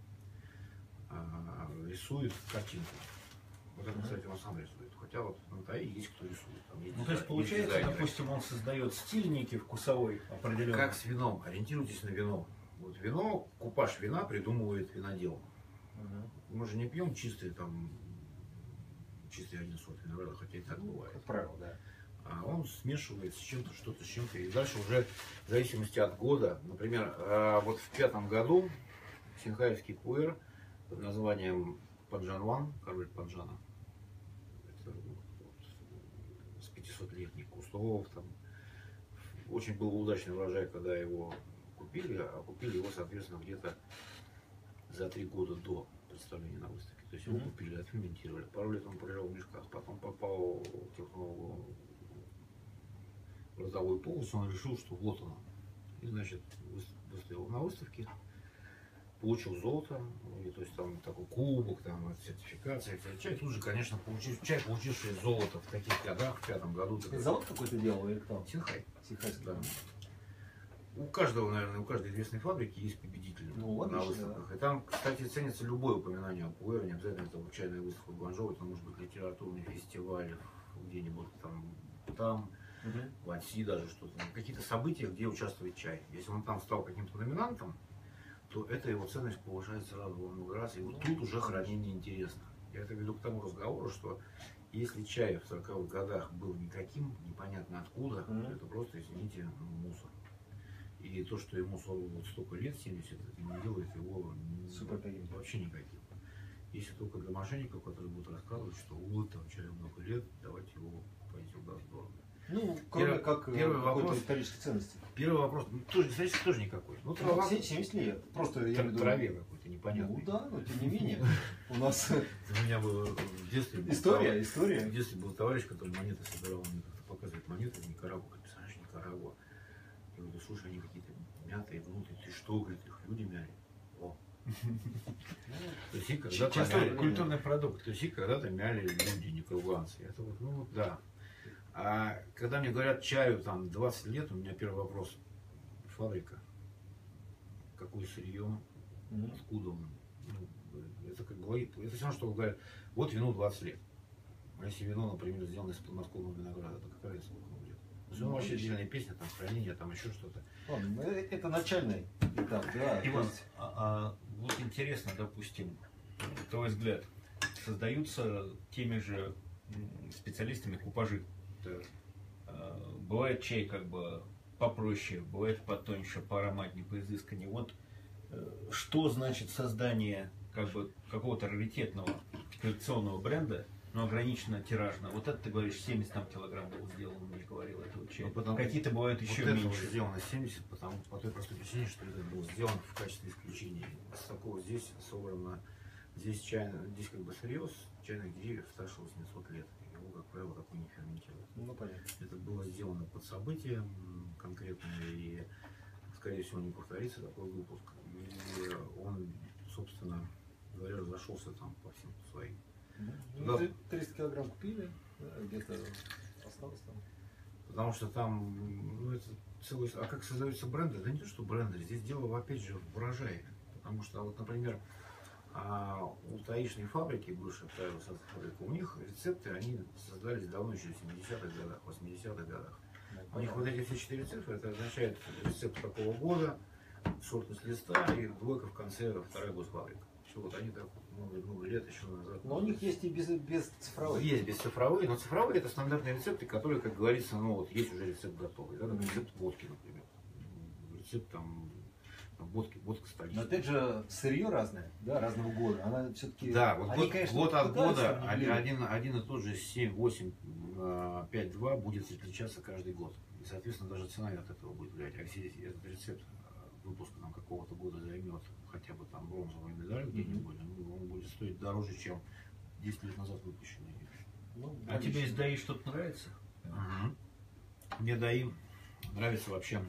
Рисует картинку. Вот это, кстати, он сам рисует. Хотя вот на ТАИ есть кто рисует. Там есть Ну, то есть получается, допустим, он создает стиль некий вкусовой определенный. Как с вином. Ориентируйтесь на вино. Вот вино, купаж вина придумывает винодел. Мы же не пьем чистый один сорт винограда, хотя и так бывает. Как правило, да. А он смешивает с чем-то, что-то с чем-то. И дальше уже в зависимости от года. Например, вот в 5-м году синхаевский пуэр под названием Паджан-1, король Паджана. Это вот, с 500-летних кустов. Там. Очень был удачный урожай, когда его купили, а купили его, соответственно, где-то за 3 года до представления на выставке. То есть его купили, отферментировали. Пару лет он пролежал в мешках, потом попал в технологию в родовой полос, он решил, что вот оно. И, значит, выставил на выставке, получил золото, и, то есть там такой кубок, там сертификация. Чай тут же, конечно, получивший золото в таких годах, в 5-м году. Это завод какой-то делал или кто? Синхай. Сихайский. Да. У каждого, наверное, у каждой известной фабрики есть победитель на выставках. Да. И там, кстати, ценится любое упоминание о пуэре, не обязательно это чайная выставка в Гуанчжоу, это может быть литературный фестиваль где-нибудь там в Анси даже что-то. Какие-то события, где участвует чай. Если он там стал каким-то номинантом, то эта его ценность повышается сразу во много раз. И вот тут уже хранение интересно. Я это веду к тому разговору, что если чай в 40-х годах был никаким, непонятно откуда, то это просто, извините, мусор. И то, что ему вот столько лет, 70, это не делает его вообще никаким. Если только для мошенников, которые будут рассказывать, что вот там чаю много лет, давайте его покупайте в Газдорме. Ну, кроме первый вопрос, исторической ценности. Первый вопрос, ну, исторически тоже никакой. Ну, трава, 70 лет. Просто я веду... траве какой-то непонятный. Ну да, но тем не менее. У нас... У меня было в детстве... История. В детстве был товарищ, который монеты собирал, он мне как-то показывает монеты в Никарагуа. Представляешь, Никарагуа. Я говорю, слушай, они какие-то мятые внутри. Ты что, говорит, их люди мяли? О. То есть их когда-то культурный продукт. То есть их когда-то мяли люди, никарагуанцы. Это вот, ну да. А когда мне говорят чаю там 20 лет, у меня первый вопрос. Фабрика. Какое сырье? Откуда он? Ну, это как бы это все равно, что говорят, вот вину 20 лет. А если вино, например, сделано из подмосковного винограда, то какая разница, сколько оно будет? Ну, вообще отдельная песня, там хранение, там еще что-то. Это начальный этап, да. Иван, вот интересно, допустим, твой взгляд, создаются теми же специалистами купажи. Бывает чай как бы попроще, бывает потоньше, поароматнее, поизысканнее. Вот что значит создание как бы какого-то раритетного коллекционного бренда, но ограниченно тиражно? Вот это ты говоришь, 70 там килограмм было сделано, мне говорил этого чая. Ну, какие-то бывают еще вот меньше. Сделано 70, по той простой причине, что это было сделано в качестве исключения. С такого здесь собрано, здесь как бы сырье с чайных деревьев старше 800 лет. Его, как правило, такой не ферментирует. Ну, понятно. Это было сделано под событие конкретное, и, скорее всего, не повторится такой выпуск. И он, собственно говоря, разошелся там по всем своим. Ну, 300 килограмм купили, где-то осталось там. Потому что там, ну, это целый... А как создаются бренды? Да не то, что бренды, здесь дело, опять же, в урожае. Потому что, вот, например, у таишной фабрики, бывшей фабрики, у них рецепты, они создались давно, еще в 70-х годах, 80-х годах. У них вот эти все 4 цифры, это означает рецепт такого года, сортность листа и двойка в конце, вторая госфабрика. Все, вот они так много лет еще назад. Но у них есть и без цифровых. Есть бесцифровые, но цифровые это стандартные рецепты, которые, как говорится, ну вот есть уже рецепт готовый. Да, рецепт водки, например. Рецепт там водка столичная. Но опять же, сырье разное, да, разного года. Она все-таки. Да, вот они, конечно, год от года один и тот же 7, 8, 5, 2 будет отличаться каждый год. И, соответственно, даже цена от этого будет влиять. А если этот рецепт выпуска там какого-то года займет хотя бы там бронзовую медаль где-нибудь, он будет стоить дороже, чем 10 лет назад выпущенный. Ну, а тебе из ДАИ что-то нравится? Мне ДАИ нравится вообще.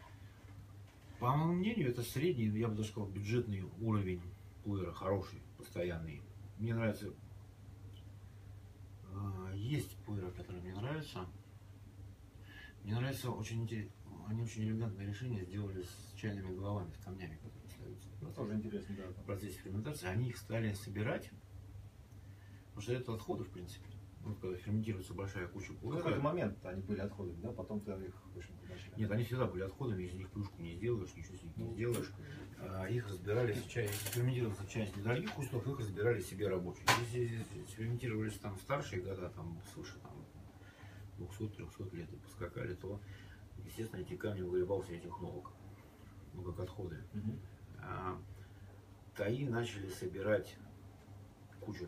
По моему мнению, это средний, я бы даже сказал, бюджетный уровень пуэра, хороший, постоянный. Мне нравится. Есть пуэры, которые мне нравятся. Мне нравится очень интересно. Они очень элегантное решение сделали с чайными головами, с камнями, которые остаются. Ну, тоже интересно, да. В процессе ферментации они их стали собирать, потому что это отходы, в принципе. Ну, когда ферментируется большая куча В пуэра. какой-то момент они были отходами, да? Потом ты их, в общем, начали. Нет, они всегда были отходами, из них плюшку не сделаешь, ничего с них не сделаешь. Их разбирали, если ферментировался чай с недорогих кустов, их разбирали себе рабочие. Если ферментировались там в старшие года, там свыше там 200-300 лет и поскакали, то, естественно, эти камни выгребал себе технолог, ну как отходы. ТАИ начали собирать кучу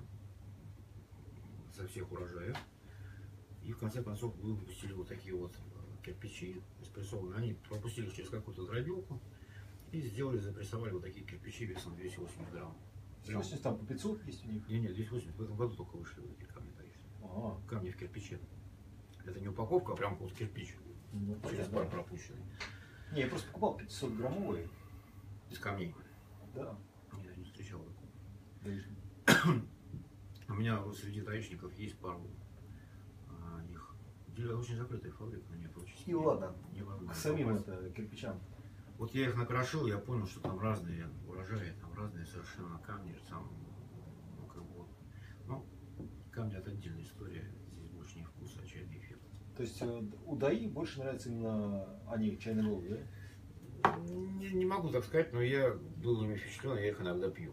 со всех урожаев. И в конце концов выпустили вот такие вот кирпичи эспрессованные. Они пропустили через какую-то дробилку. И сделали, запрессовали вот такие кирпичи весом 280 грамм. 280 там по 500 есть у них? Не, 280, в этом году только вышли вот эти камни таинственные. Ага. Камни в кирпиче. Это не упаковка, а прям вот кирпич. Ну, Через понятно. пар пропущенный. Не, я просто покупал 500 граммовые. Из камней. Да. Я не встречал такого. Да. У меня вот среди гаишников есть пару их. Очень закрытая фабрика, они очень И ладно, невозможно к самим попасть. это кирпичам. Вот я их накрошил, я понял, что там разные урожаи, там разные совершенно камни, там, ну, как бы, вот. Ну, камни это отдельная история, здесь больше не вкус, а чайный эффект. То есть у ДАИ больше нравятся именно они, чайные головы, да? Не могу так сказать, но я был ими впечатлен, я их иногда пью.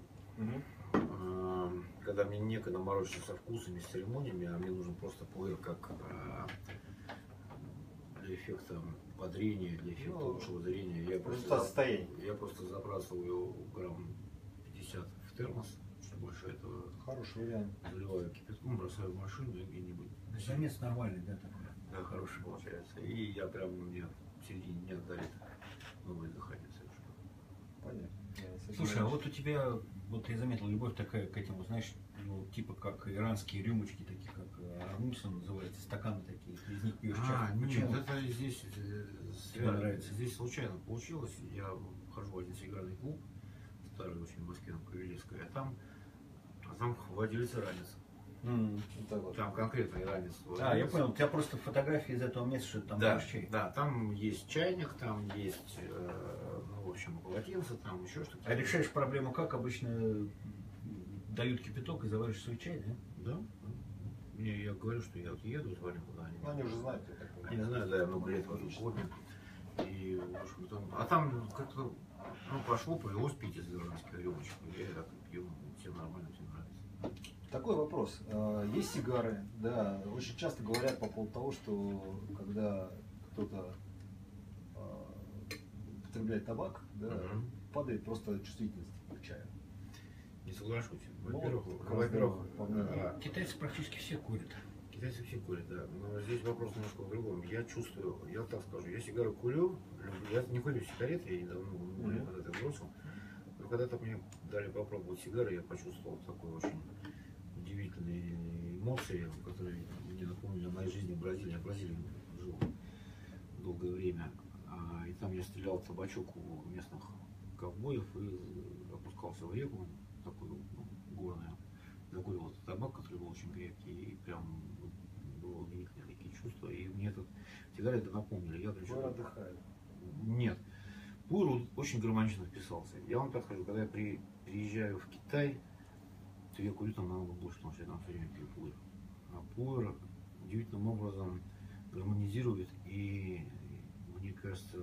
Когда мне некогда морочиться со вкусами, с церемониями, а мне нужен просто пуэр как для эффекта бодрения, для эффекта лучшего зрения. Я просто забрасываю грамм 50 в термос, больше этого Хороший вариант. заливаю кипятком, бросаю в машину и где-нибудь. Замес нормальный, да, такой? Да, хороший получается. И я прям, мне в середине дня дарит новое дыхание совершенно. Понятно. Да, Слушай, а вот у тебя, вот я заметил, любовь такая к этим, знаешь, ну, типа как иранские рюмочки, такие как армуса называется, стаканы такие, ты из них пьешь чай. Нет, Почему? это здесь Тебе нравится? Здесь случайно получилось. Я хожу в один сигарный клуб, старый очень в Москве, на Павелецкой, а там владелец иранец. Вот так вот. Там конкретно иранец. Я понял, у тебя просто фотографии из этого места, что ты там Да, пьешь чай. да, там есть чайник, там есть, ну, в общем, полотенце, там еще что-то. А решаешь проблему как? Обычно дают кипяток и заваришь свой чай, да? Да. Я говорю, что я вот еду, звоню куда-нибудь. Ну, они уже знают, я так Я понимаю. не знаю, да, я много лет в этом клубе. И, в общем, там как-то, ну, пошло, повелось пить из иранских рюмочек. Я так и пью, всем нормально, всем нравится. Такой вопрос. Есть сигары, да, очень часто говорят по поводу того, что когда кто-то употребляет табак, да, падает просто чувствительность к чаю. Не соглашусь. Ну, Во-первых, Китайцы практически все курят. китайцы все курят, да. Но здесь вопрос немножко в другом. Я чувствую, я так скажу, я сигару курю, я не курю сигареты, я недавно когда-то бросил. Но когда-то мне дали попробовать сигары, я почувствовал такой очень удивительные эмоции, которые мне напомнили о моей жизни в Бразилии. Я в Бразилии жил долгое время. И там я стрелял в табачок у местных ковбоев и опускался в реку, такую, ну, горную. Закуривал этот табак, который был очень крепкий, и прям было удивительные такие чувства. И мне этот сигареты напомнили. Я Пуэр отдыхает. Нет. Пуэр очень гармонично вписался. Я вам так скажу, когда я приезжаю в Китай, то я курю там намного больше, потому что я там все время пью пуэр. А пуэр удивительным образом гармонизирует и, мне кажется,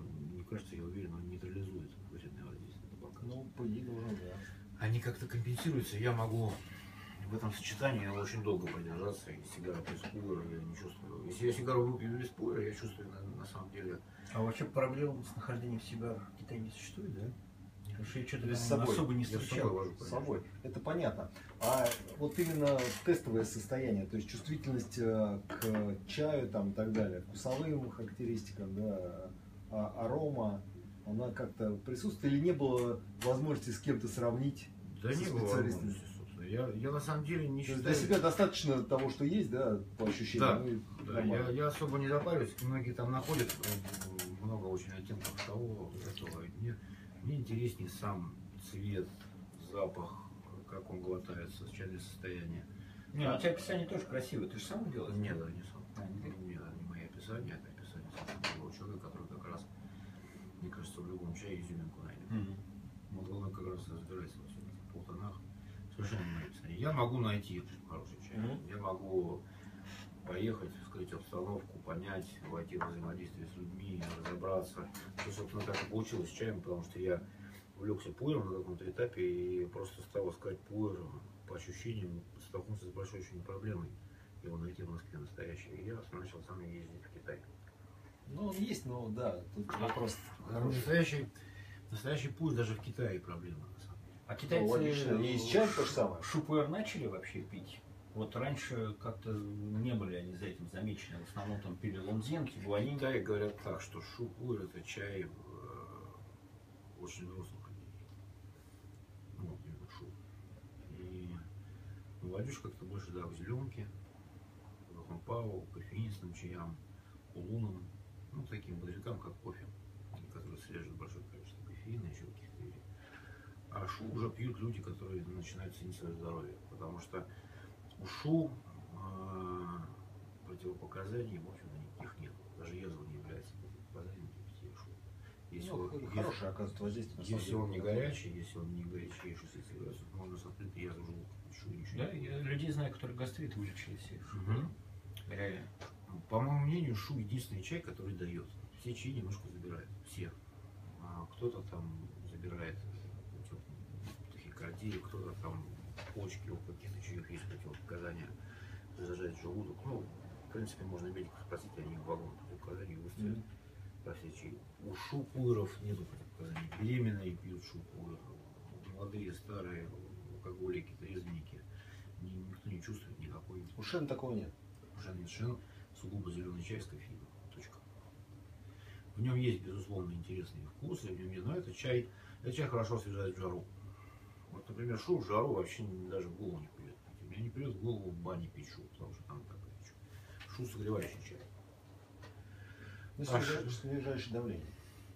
я уверен, он нейтрализует вредное воздействие табака. Ну, по идее должен, да. Они как-то компенсируются, я могу в этом сочетании очень долго продержаться, и сигара без пуэра я не чувствую. Если я сигару выпью без пуэра, я чувствую на самом деле. А вообще проблем с нахождением сигар в Китае не существует, да? Потому что я что-то С собой. особо не Я с собой встречал. вожу, С конечно. собой. Это понятно. А вот именно тестовое состояние, то есть чувствительность к чаю там, и так далее, вкусовым характеристикам, да, арома, она как-то присутствует или не было возможности с кем-то сравнить? Да со не было специалистами? возможности, собственно. Я на самом деле не То есть считаю. для себя достаточно того, что есть, да, по ощущениям? Да, ну, и да, нормально. я особо не запариваюсь. Многие там находят много очень оттенков того, этого. Мне интереснее сам цвет, запах, как он глотается, чайное состояние. Не, у тебя описание тоже красивое, ты же сам делаешь? Нет, да, не сам. А, не ты? Нет, не мои описания, это описание совсем другого человека, который как раз, мне кажется, в любом чае изюминку найдет. Вот он как раз разбирается во всех этих полтонах. Совершенно не мои описания. Я могу найти хороший чай. Я могу поехать, вскрыть обстановку, понять, войти в взаимодействие с людьми, разобраться. Что, собственно, так и получилось с чаем, потому что я увлекся пуэром на каком-то этапе и просто стал искать пуэр по ощущениям, столкнулся с большой очень проблемой его найти в Москве настоящий. И я начал сам ездить в Китай. Ну, он есть, но да, тут вопрос Настоящий пуэр даже в Китае проблема, на самом деле. А Ну, логично. китайцы И с чаем то же самое. шупуэр начали вообще пить? Вот раньше как-то не были они за этим замечены. В основном там пили лонзенки, В гуанин. Китае говорят так, что шупуэр это чай очень взрослых людей. Ну, вот именно шу. И молодежь как-то больше, да, к зеленке, к лохмапау, кофеинистым чаям, улунам, ну, таким бодрякам, как кофе, которые содержат большое количество кофеина, еще каких-то вещей. А шу уже пьют люди, которые начинают ценить свое здоровье, потому что у шу противопоказаний, в общем-то, никаких нет. Даже язва не является противопоказанием для питья шу. Если Хорошее, оказывается, воздействие. если он не горячий, если он не горячее 60 градусов, можно с открытой язвой желудка шу ничего. Да, я людей знаю, которые гастрит вылечили себе. Реально. По моему мнению, шу единственный чай, который дает. Все чаи немножко забирают. Все. Кто-то там забирает тахикардию, кто-то там почки, у каких-то чаев есть противопоказания, зажать желудок. Ну, в принципе, можно медиков спросить, они в вагон противопоказаний выставят по всей чаи. У шу пуэров нету противопоказаний. Беременные пьют шу пуэр. Молодые, старые, алкоголики, трезвенники. Никто не чувствует никакой. У Шен такого нет. Шен сугубо зеленый чай с кофеином. Точка. В нем есть, безусловно, интересные вкусы, в нем есть, но этот чай хорошо освежает в жару. Вот, например, шу в жару вообще даже в голову не придет. У меня не придет в голову в бане пить шу, потому что там такая шу согревающий чай. Ну, снижающее давление.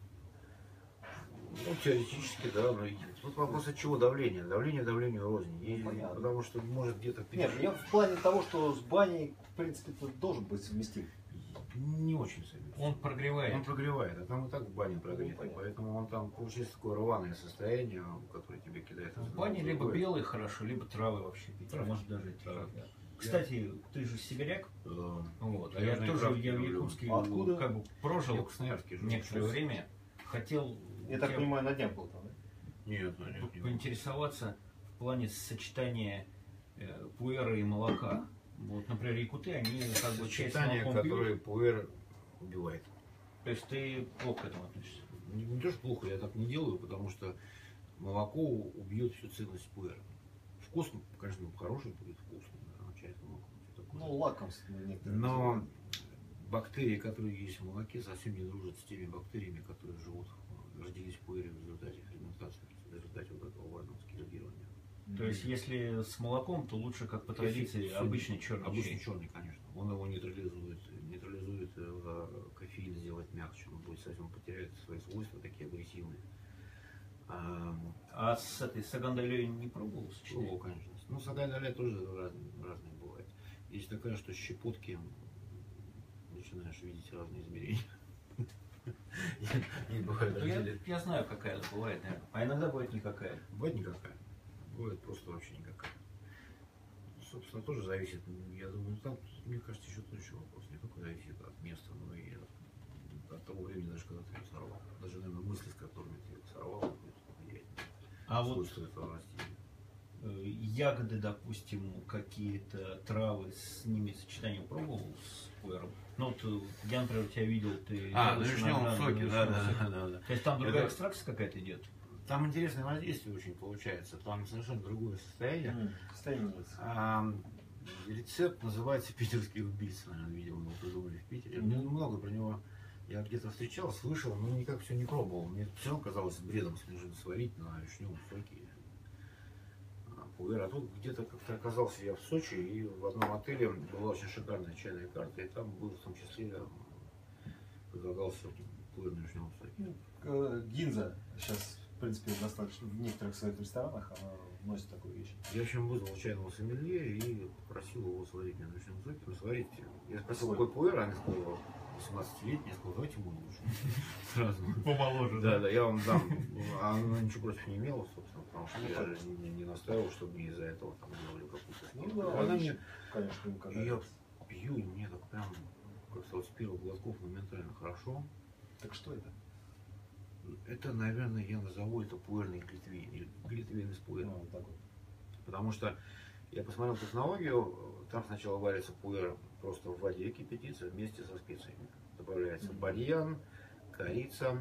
Ну, теоретически, да, но тут вопрос от чего давление. Давление давлению рознь. Понятно. Потому что может где-то... Нет, я в плане того, что с баней, в принципе, должен быть совместим. Не очень совместим. Он прогревает. Он прогревает, а там и так в бане прогрет. Понятно. Поэтому он там получается такое рваное состояние, которое тебе кидает. В бане либо белый хорошо, либо травы вообще пить. Травы. Может даже и травы. Да. Кстати, ты же сибиряк. Да. Вот. А Я я на тоже травке в люблю. Якутске Откуда? как бы прожил Я в Красноярске живу. некоторое время. Хотел Я так тебя понимаю, на днях был там, да? Нет, нет, нет. поинтересоваться в плане сочетания пуэра и молока. Вот, например, якуты, они как бы чай с Сочетание, молоком пьют. которое пуэр убивает. То есть ты плохо к этому относишься? Не то, что плохо, я так не делаю, потому что молоко убьет всю ценность пуэра. Вкус, конечно, хороший будет, вкусный, да, чай с молоком. всё такое. Ну, лакомство некоторые. Но бактерии, которые есть в молоке, совсем не дружат с теми бактериями, которые живут, родились в пуэре в результате ферментации, в результате вот этого важного скирогирования. То есть, если с молоком, то лучше, как по традиции, обычный черный Обычный чай. черный, конечно. Он его нейтрализует кофеин сделать мягче, он будет совсем потеряет свои свойства, такие агрессивные. А с этой сагандалей не пробовал сочетать? Пробовал, конечно. Ну, сагайдаля тоже разные бывает. Есть такая, что щепотки начинаешь видеть разные измерения. И бывает разделе. Я знаю, какая это бывает, наверное. А иногда бывает никакая. Бывает никакая. Бывает просто вообще никакая. Собственно, тоже зависит, я думаю, там, мне кажется, еще тот еще вопрос. Не только зависит от места, но и от того времени, даже когда ты ее сорвал. Даже, наверное, мысли, с которыми ты ее сорвал, будет влиять А на вот свойства этого растения. ягоды, допустим, какие-то травы, с ними сочетание пробовал с пуэром? Ну вот я, например, тебя видел, ты На делаешь вишневом иногда на соке, вишневом соке. да. То есть там другая Это- экстракция какая-то идет? Там интересное воздействие очень получается. Там совершенно другое состояние. Состояние. Рецепт называется «Питерский убийца», наверное, видел, мы его придумали в Питере. Много про него я где-то встречал, слышал, но никак все не пробовал. Мне все равно казалось бредом снежину сварить на вишневом соке. Пуэр. А тут где-то как-то оказался я в Сочи, и в одном отеле была очень шикарная чайная карта, и там был в том числе предлагался пуэр на вишневом соке. Гинза сейчас, в принципе, достаточно в некоторых своих ресторанах она носит такую вещь. Я, в общем, вызвал чайного сомелье и попросил его сварить мне на вишневом соке. Ну, сварить. Я спросил, какой пуэр, она сказала, 18-летний. Я сказал, давайте мой лучше. Сразу. Помоложе, Да, я вам дам. А она ничего против не имела, собственно, потому что я же не настаивал, чтобы мне из-за этого там делали какую-то скидку. Ну да, Она мне, конечно, им и я пью, и мне так прям, как-то вот с первых глотков моментально хорошо. Так что это? Это, наверное, я назову это пуэрный глитвейн, или глитвейн из пуэра. Ну, вот так вот. Потому что я посмотрел технологию, там сначала варится пуэр просто в воде, кипятится вместе со специями. Добавляется бальян, корица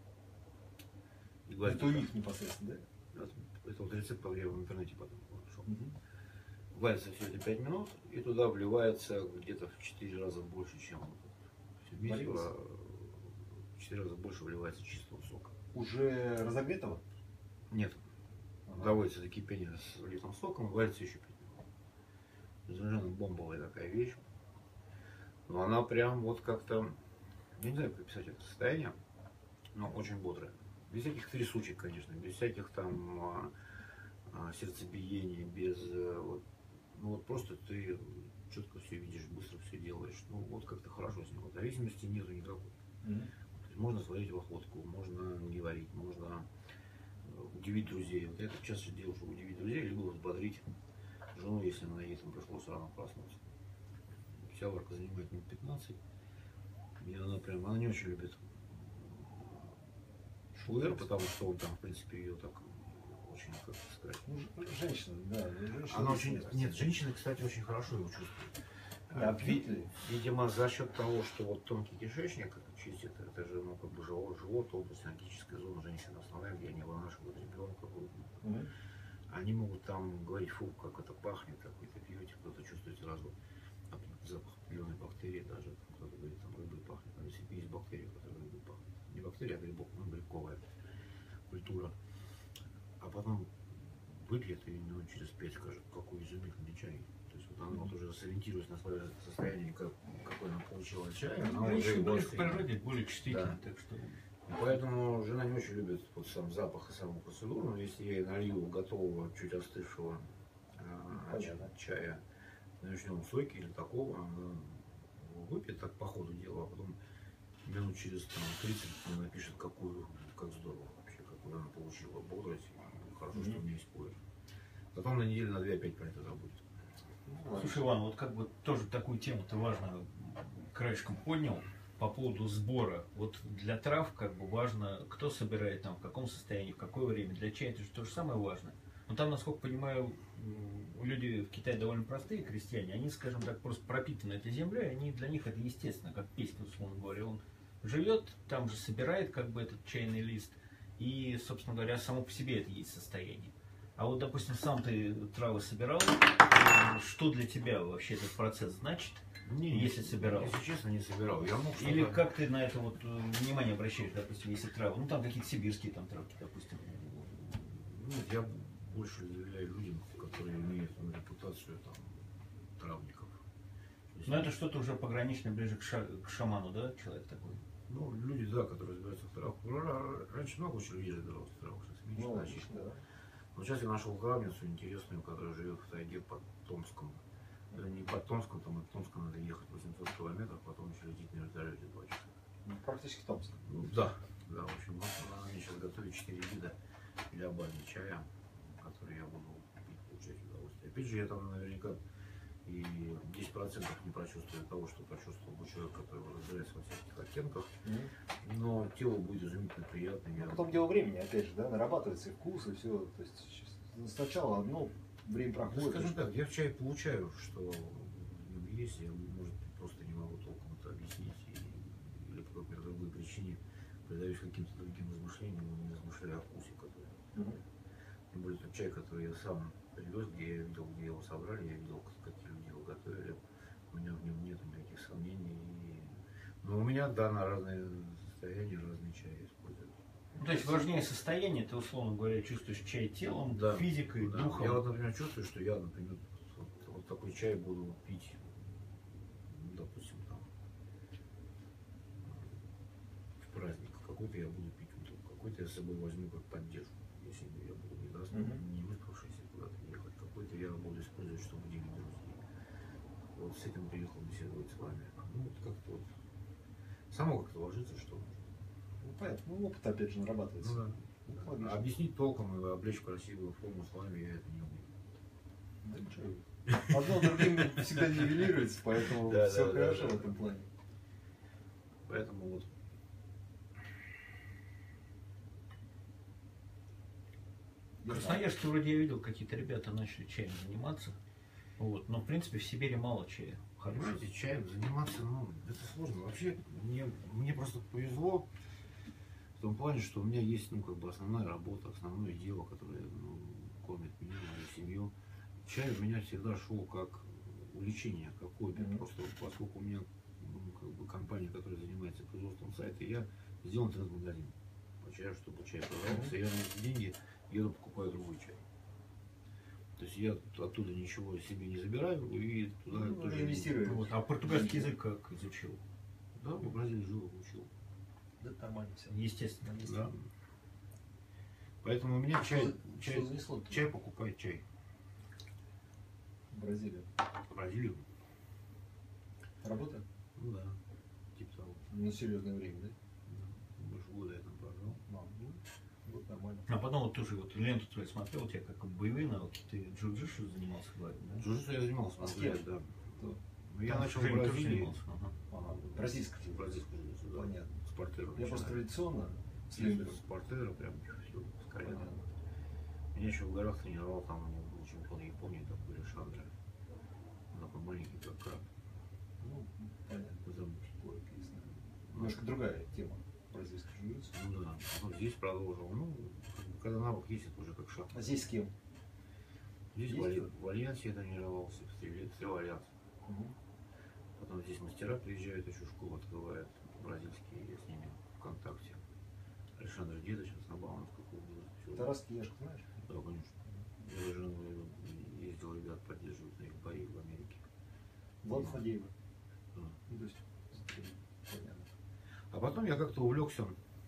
и Это у гвоздика. них непосредственно, да? Это вот рецепт я в интернете потом нашел. Мгм. Варится все это 5 минут, и туда вливается где-то в 4 раза больше, чем все вместе. Варилось? В 4 раза больше вливается чистого сока. уже разогретого? Нет. Ага. Доводится до кипения с литым соком, варится еще 5 минут. Совершенно бомбовая такая вещь. Но она прям вот как-то, я не знаю, как описать это состояние, но очень бодрое. Без всяких трясучек, конечно, без всяких там сердцебиений, без вот, ну вот просто ты четко все видишь, быстро все делаешь. Ну вот как-то хорошо с него. Зависимости нету никакой. То есть можно сварить в охотку, можно не варить, можно удивить друзей. Вот я это часто делаю, чтобы удивить друзей, либо взбодрить жену, если она ей там пришлось рано проснуться. Вся варка занимает минут 15. И она прям, она не очень любит шуэр, потому что он там, в принципе, ее так очень, как сказать. Ну, женщина, да. Женщина Она очень, нет, женщины, кстати, очень хорошо его чувствуют. Да, Видимо, за счет того, что вот тонкий кишечник чистит, это же, ну, как бы живот, область, анатическая зона женщины основная, где они вынашивают ребенка, они могут там говорить, фу, как это пахнет, как вы это пьете, кто-то чувствует сразу запах определенной бактерии, даже кто-то говорит, там рыбой пахнет, но если есть бактерия, которая рыбой пахнет, не бактерия, а грибок, ну, грибковая культура, а потом выпьет и ну, через 5 скажет, какой изумительный чай. То есть вот она вот уже сориентируясь на свое состояние, какой она получила чай, она уже Женщины его ближе к оценивает. природе, более чувствительны, Да. так что... И поэтому жена не очень любит вот сам запах и саму процедуру, но если я ей налью готового, чуть остывшего чая, начнем соки или такого, она выпьет так по ходу дела, а потом минут через там, 30 мне напишет, как здорово вообще, какую она получила бодрость, и хорошо, что у меня есть пуэр. Потом на неделю, на 2 опять про это забудет. Слушай, Иван, вот как бы тоже такую тему-то важно краешком поднял по поводу сбора. Вот для трав как бы важно, кто собирает там, в каком состоянии, в какое время. Для чая это же то же самое важно. Но там, насколько понимаю, люди в Китае довольно простые, крестьяне, они, скажем так, просто пропитаны этой землей, они, для них это естественно, как песня, условно говоря. Он живет, там же собирает как бы этот чайный лист, и, собственно говоря, само по себе это есть состояние. А вот, допустим, сам ты травы собирал, что для тебя вообще этот процесс значит, если собирал? Если честно, не собирал. Я мог Или как ты на это вот внимание обращаешь, допустим, если травы, ну там какие-то сибирские там травки, допустим. Ну, я больше доверяю людям, которые имеют репутацию там, травников. Но это что-то уже пограничное, ближе к шаману, да, человек такой? Ну, люди, да, которые разбираются в травах. Раньше много очень людей разбиралось в травах, сейчас меньше значительно. Да. Но сейчас я нашел травницу интересную, которая живет в тайге под Томском. Не под Томском, там от Томска надо ехать 800 километров, потом еще лететь на вертолете 2 часа. Ну, практически Томск. Ну, да, в общем, вот она мне сейчас готовит 4 вида для бани чая, которые я буду пить, получать удовольствие. Опять же, я там наверняка и 10% не прочувствую того, что прочувствовал бы человек, который разбирается во всяких оттенках, но тело будет изумительно приятным. А потом дело времени, опять же, да, нарабатывается и вкус, и все. То есть сначала одно время Ну, проходит. скажем так, я в чае получаю, что в нем есть, я, может, просто не могу толком это объяснить, или по какой-то другой причине предаюсь каким-то другим размышлениям, не размышляю о вкусе, который. Тем более тот чай, который я сам привез, где я видел, где его собрали, я видел, какие люди его готовили, у меня в нем нет никаких сомнений. Но у меня, да, на разные состояния, разные чаи используют. Ну, то есть важнее состояние, ты, условно говоря, чувствуешь чай телом, Да, физикой, да. духом. Я вот, например, чувствую, что я, например, вот такой чай буду пить, допустим, там, в праздник. Какой-то я буду пить утром, какой-то я с собой возьму как поддержку, если я буду не выспавшийся куда-то ехать. Какой-то я буду использовать, чтобы удивить друзей. Вот с этим приехал беседовать с вами. Ну, вот как-то вот само как-то ложится, что. Ну, понятно. Ну, опыт, опять же, нарабатывается. Ну, да. Ну, логично. Объяснить толком и облечь в красивую форму словами я это не умею. Да ничего. Одно другим всегда нивелируется, поэтому Да, все да, хорошо да, в этом плане. Поэтому вот. В Красноярске вроде я видел, какие-то ребята начали чаем заниматься. Вот. Но в принципе в Сибири мало чая. Понимаете, чаем заниматься, ну, это сложно. Вообще, мне просто повезло в том плане, что у меня есть, ну, как бы основная работа, основное дело, которое, ну, кормит меня, мою семью. Чай у меня всегда шел как увлечение, как хобби. Просто поскольку у меня, ну, как бы компания, которая занимается производством сайта, я сделал интернет-магазин. по чаю, чтобы чай продавался. Я на эти деньги еду покупаю другой чай. То есть я оттуда ничего себе не забираю и туда тоже инвестирую. Вот. А португальский язык как изучил? Да, в Бразилии жил, учил. Да, нормально все. Естественно. Да. Поэтому у меня чай Что занесло? чай покупает чай. В Бразилию. В Бразилию. Работа? Ну да. Типа того. Ну, серьезное время, да? Да. Больше года я там прожил. Ну, вот нормально. А потом вот тоже вот ленту твою смотрел, у тебя как боевые навыки, ты джиу-джитсу занимался, говорит, да? Джиу-джитсу я занимался, А с много кем? лет, да. Кто? Но я Там начал в Женя тоже Бразилии. занимался, ага. Ага, бразильское тело. Бразильскую jiu-jitsu, да. Понятно. Спортера. Я просто традиционно с с Лендером. Спортера прям все с коленом. Понятно. Меня еще в горах тренировал, там у него был чемпион Японии такой Александр. Он такой маленький, как краб. Ну, понятно. Забудь. Горько, ясно. Немножко другая тема бразильской jiu-jitsu. Ну да. Ну, здесь продолжил. Ну, как бы, когда навык есть, это уже как шаг. А здесь с кем? Здесь есть в Альянсе я тренировался, в Стрел Альянс. Угу. Потом здесь мастера приезжают, еще школу открывают бразильские, я с ними в контакте. Александр Деда сейчас на Бауманской клубе. Тарас Кияшко, знаешь? Да, конечно. Я даже ездил ребят поддерживать на их бои в Америке. Влад Фадеева. Да. Ну, то есть, понятно. А потом я как-то увлекся.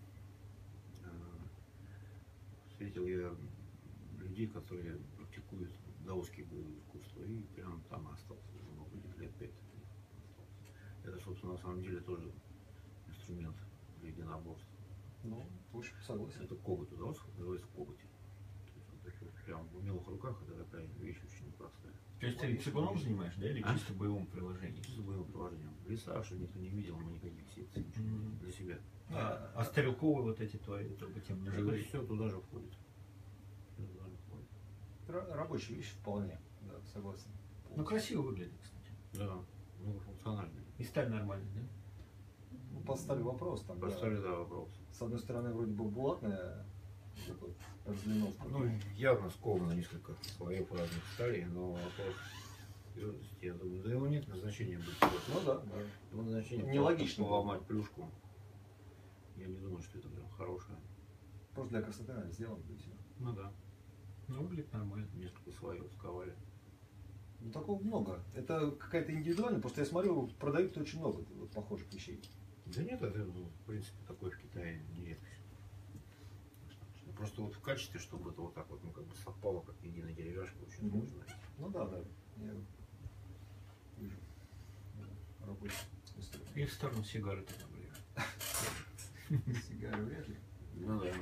Встретил я людей, которые практикуют даосские боевые искусства, и прям там остался уже много лет 5. Это, собственно, на самом деле тоже инструмент для единоборств. Ну, в общем, согласен. Это коготь, даос называется коготь. То есть он такой, прям в умелых руках, это такая вещь очень непростая. То есть ты цигуном занимаешь, да, или А? чисто в боевом приложении? Чисто боевым приложением. В лесах, чтобы никто не видел, мы никаких секций, ничего, для себя. А стрелковые вот эти твои, только тем не Это живые? все туда же входит. Всё туда же входит. Рабочая вещь вполне, да, согласен. Ну, красиво выглядит, кстати. Да, многофункциональный. И сталь нормальная, да? Ну, поставили вопрос там. Поставили, Да. да, вопрос. С одной стороны, вроде бы булатная вот, разлиновка. Ну, явно сковано несколько слоев разных сталей, но вопрос твердости, я думаю, да его нет назначения быть твердым. Ну да, да. Его назначение Нелогично. поломать плюшку. Я не думаю, что это прям хорошее. Просто для красоты, наверное, сделано. Да, и всё. Ну да, Ну, выглядит нормально. несколько слоев сковали. Ну, такого много. Это какая-то индивидуальная. Просто я смотрю, продают очень много вот, похожих вещей. Да нет, это, в принципе, такое в Китае не редкость. Просто вот в качестве, чтобы это вот так вот, ну, как бы совпало, как единая деревяшка, очень Мгм. сложно. Ну да, да. Я вижу. Да, рабочая история. И в сторону сигары ты наблюдаешь. Сигары вряд ли. Ну да.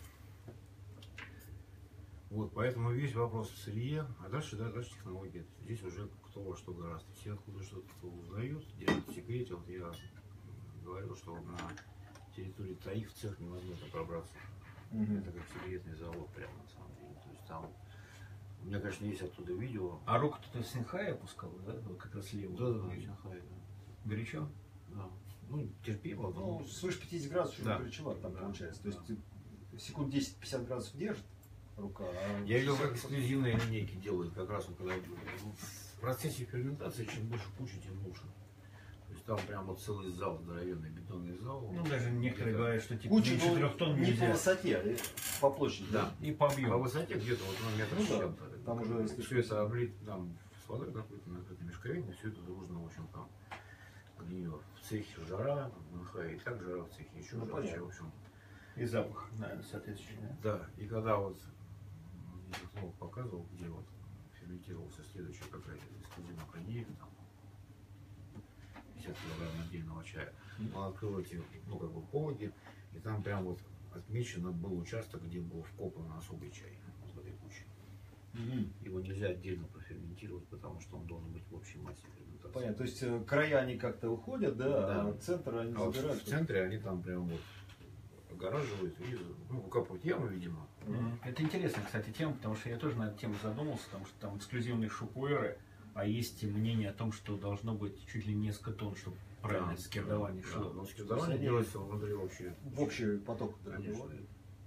Вот, поэтому весь вопрос в сырье, а дальше, да, дальше технология. Здесь уже кто во что гораздо. Все откуда что-то узнают, держат в секрете. Вот я говорил, что на территории Таиф в цех невозможно пробраться. Это как секретный завод прямо на самом деле. То есть там, у меня, конечно, есть оттуда видео. А руку ты Синхай опускал, да? Вот как раз левую. Да, Шанхай, да. Горячо? Да. Ну, терпимо. Ну, свыше 50 градусов Да. уже горячевато там Да. получается. То есть секунд 10-50 градусов держит рука. А Я видел, как эксклюзивные линейки делают, как раз вот когда в процессе ферментации, чем больше кучи, тем лучше. То есть там прям вот целый зал, здоровенный бетонный зал. Ну, даже некоторые Где-то говорят, что типа куча, меньше 3 тонн не по нельзя. высоте, а по площади. Да. И по По объему. высоте где-то вот на метр Ну с да, чем-то. там уже все слишком это облит там с водой какой-то накрытой мешковиной, все это дружно, в общем, там гниет. В цехе жара, в МХ и так жара, в цехе еще Ну, жарче, понятно. в общем. И запах, наверное, соответствующий, да? Да, и когда вот Языклов показывал, где вот ферментировался следующая какая-то эксклюзивная линейка, там 50 килограмм отдельного чая, он открыл эти, ну, как бы поводи, и там прям вот отмечено был участок, где был вкопан особый чай вот в этой куче. Мгм. Его нельзя отдельно проферментировать, потому что он должен быть в общей массе ферментации. Понятно. То есть края они как-то уходят, да, Да. а центр они А вот забирают. в центре они там прям вот огораживают и, ну, выкапывают яму, видимо. Это интересная, кстати, тема, потому что я тоже на эту тему задумался, потому что там эксклюзивные шупуэры, а есть мнение о том, что должно быть чуть ли не несколько тонн, чтобы правильное Да, скирдование да, шло. но То скирдование есть они делается внутри общей. В общий поток. Да, Конечно. бывает.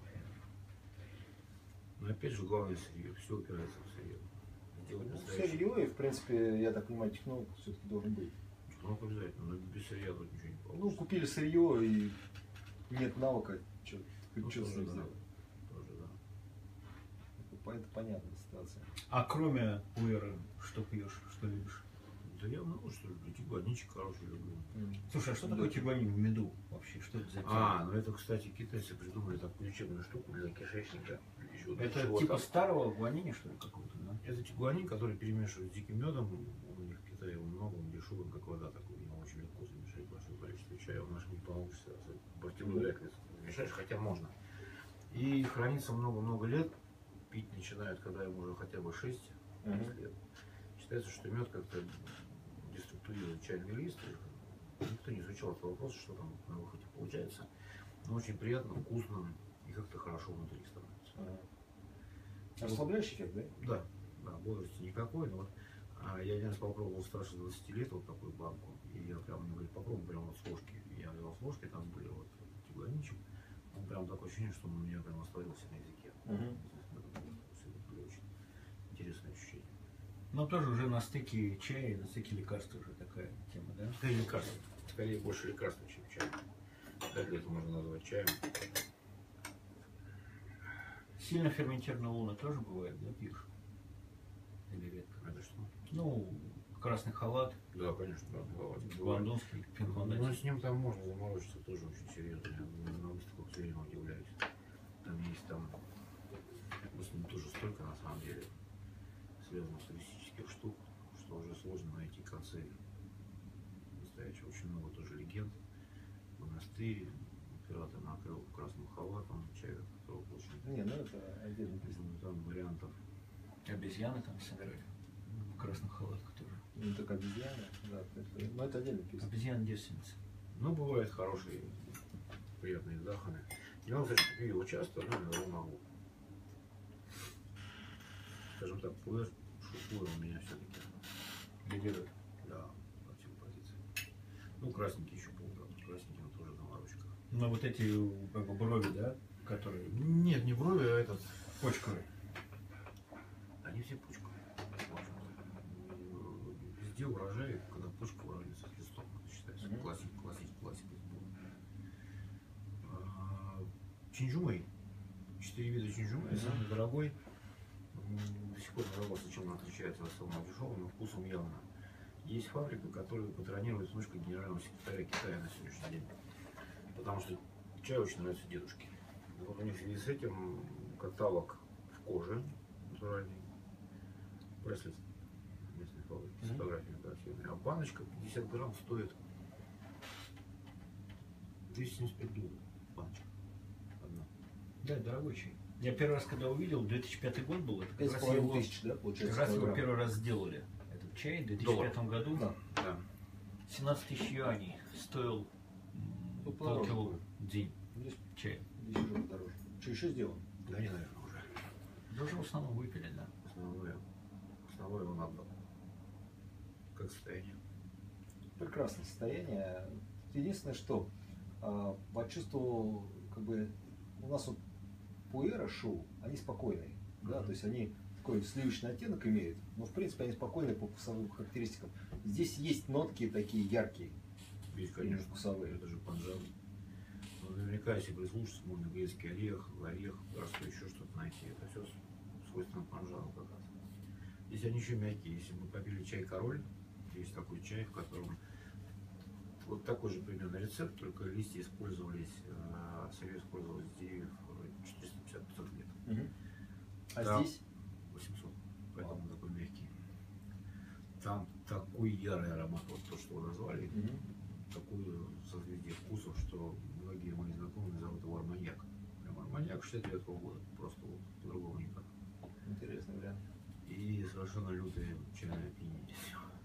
Но опять же, главное сырье. Все упирается в сырье. Сделать Ну, настоящее. сырье, и, в принципе, я так понимаю, технолог все-таки должен быть. Ну, обязательно. Но без сырья тут ничего не Ну, получится. купили сырье и нет навыка, что Ну, Что с тоже, ним да. сделать? Тоже, да. Это понятная ситуация. А кроме пуэра, что пьешь, что любишь? Да я много что люблю. Тигуаничек хороший люблю. Слушай, а что такое тигуанин в меду вообще? Что это за тема? А, ну это, кстати, китайцы придумали такую лечебную штуку для кишечника. Еще для Это чего-то. типа старого гуанини, что ли, какого-то, да? Это тигуанин, который перемешивают с диким медом. У них в Китае его много, он дешевый, как вода такой. Его очень легко замешать большое количество чая. В нашем не получится. Партию вряд ли замешаешь, хотя можно. И хранится много-много лет. Пить начинают, когда ему уже хотя бы 6 лет. Считается, что мед как-то деструктурирует чайный лист. Никто не изучал этого вопроса, что там на выходе получается. Но очень приятно, вкусно и как-то хорошо внутри становится. Расслабляющий эффект, да? Да, да, бодрости никакой, но вот я один раз попробовал старше 20 лет вот такую банку, и я прям, мне говорит, попробуй прям вот с ложки. Я взял с ложки, там были вот тигуаничек, он прям такое ощущение, что он у меня прям растворился на языке. Это было очень интересное ощущение. Но тоже уже на стыке чая и на стыке лекарства уже такая тема, да? Это и лекарство, скорее больше лекарства, чем чай. Как это можно назвать чаем? Сильно ферментированная луна тоже бывает, да, пьешь? Или редко? Это что? Ну, красный халат, Да, конечно, да, бывает. гуандунский, Ну, финландский. с ним там можно заморочиться тоже очень серьезно. Я на выставках все время удивляюсь. Там есть там, с ним тоже столько на самом деле связано с туристических штук, что уже сложно найти концы настоящего. Очень много тоже легенд. Монастырь, император накрыл красным халатом, человек, которого очень Не, ну это отдельно. там вариантов. Обезьяны там собирали в красных халатах тоже. Не только обезьяны, да, но это отдельно песня. Обезьяны-девственницы. Ну, бывают хорошие, приятные заханы. Я, кстати, пью его часто, но иногда могу. Скажем так, пуэр, шупуэр у меня все-таки, Лидирует. да, противопозиция. Ну, красненький еще полгода, красненький, он тоже заморочка. Но вот эти как бы брови, да, которые Нет, не брови, а этот. почковые. Они все почка. Везде урожай, когда почка уравнивается с листом, это считается классика. Чинжумэй. 4 вида чинжумэй, самый дорогой. До сих пор не разобрался, чем он отличается от самого дешевого, но вкусом явно. Есть фабрика, которая патронирует внучка генерального секретаря Китая на сегодняшний день. Потому что чай очень нравится дедушке. И вот у них в связи с этим каталог в коже натуральный, браслет местной фабрики с фотографиями красивыми. А баночка 50 грамм стоит 275 долларов. Баночка. Одна. Да, дорогой чай. Я первый раз, когда увидел, 2005 год был, это как раз 5,5 его, тысяч, да, как получается? раз его килограмм? первый раз сделали. Этот чай в 2005 году. Да. Да. 17 тысяч юаней стоил Ну, полкило подороже. в день Здесь, чая. здесь уже подороже. Что еще сделано? Да не, наверное, уже. Даже в основном выпили, да. Основное он отдал. Как состояние? Прекрасное состояние. Единственное, что почувствовал, как бы, у нас вот пуэра, шоу, они спокойные, да, то есть они такой сливочный оттенок имеют, но в принципе они спокойные по вкусовым характеристикам. Здесь есть нотки такие яркие, Ведь, конечно, вкусовые. это же Панджаб. Но наверняка, если прислушаться, можно грецкий орех, простой еще что-то найти. Это все свойственно Панджабу как раз. Здесь они еще мягкие. Если мы попили чай король, есть такой чай, в котором вот такой же примерно рецепт, только листья использовались, сырье использовалось с деревьев 450-500 лет. А Да. здесь 800, поэтому он такой мягкий. Там такой ярый аромат, вот то, что вы назвали, такое созвездие вкусов, что многие мои знакомые зовут его арманьяк. Прям арманьяк 69 года, просто вот по-другому никак. интересный вариант. И совершенно лютое чайное опьянение.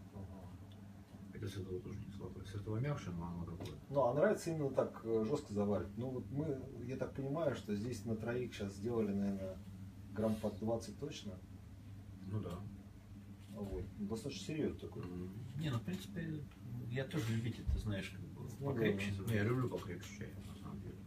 Хотя с этого тоже не слабое. С этого мягче, но оно такое. Ну, а нравится именно так жестко заваривать. Ну, вот мы, я так понимаю, что здесь на троих сейчас сделали, наверное, грамм под 20 точно. Ну да. Вот. Достаточно серьезный такой. Не, ну в принципе, я тоже любитель, ты знаешь, как бы Ну, покрепче. да. Не, я люблю покрепче чай, на самом деле.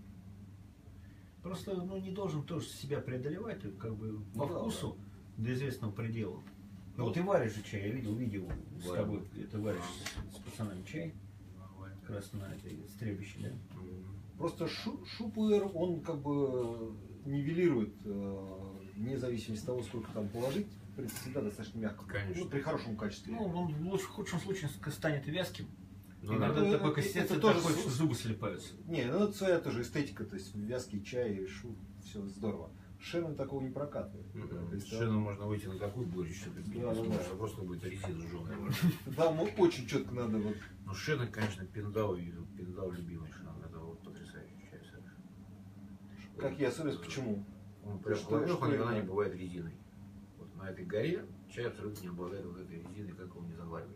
Просто ну, не должен тоже себя преодолевать, как бы по Ну да, вкусу до известного предела. Ну вот ты варишь же чай, я видел видео с Варю. тобой, где ты варишь с пацанами чай. раз на этой стрельбище, да? Просто шупуэр, он как бы нивелирует, вне зависимости от того, сколько там положить, в принципе, всегда достаточно мягко. Конечно. Ну, при хорошем качестве. Ну, он в худшем случае станет вязким. Ну, Иногда да. такой Это консистенции тоже такой, что зубы слепаются. Не, ну это своя тоже эстетика, то есть вязкий чай, шу, все здорово. Шеннон такого не прокатывает. То есть, Совершенно можно выйти на такую горечь, что ты пить Да, не да, сможешь, да. а просто будет резина жженая. Там очень четко надо вот. Ну, Шеннон, конечно, пиндау любимый Шеннон. Это вот потрясающий чай совершенно. Как я особенно, почему? Он прям, Что- во-первых, что он никогда не именно? бывает резиной. Вот на этой горе чай абсолютно не обладает вот этой резиной, как его не заваривать.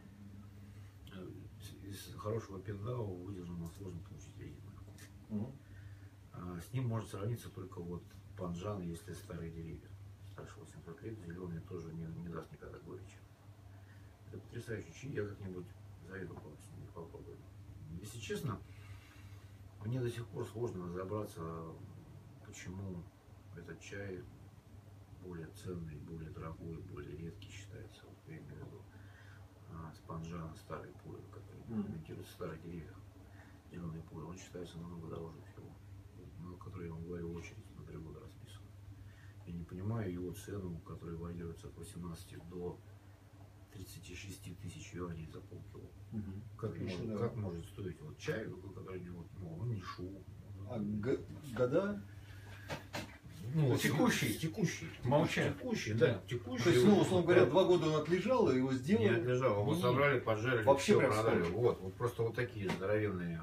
Из хорошего пиндау выдержанного сложно получить резиновый вкус. Мгм. С ним может сравниться только вот панджан, если старые деревья. Старше 800 лет, зеленые тоже не даст никогда горечи. Это потрясающий чай, я как-нибудь заеду с ним попробую. Если честно, мне до сих пор сложно разобраться, почему этот чай более ценный, более дорогой, более редкий считается. Вот я имею в виду с панджана старый пуэр, который имитирует старые деревья. Зеленый пуэр, он считается намного дороже всего. Ну, который, я вам говорю, очередь на 3 года расписана. Я не понимаю его цену, которая варьируется от 18 до 36 тысяч юаней за полкило. Как, Отлично, да. как может стоить вот чай, который не, вот, ну, он не шу. А года? Ну, Текущий? Текущий. Молча. Текущий, да. Текущий. То есть, ну, условно говоря, 2 года он отлежал, и его Не сделали. отлежал, его Не. собрали, поджарили, Вообще все прям продали. сколько? Вот просто вот такие здоровенные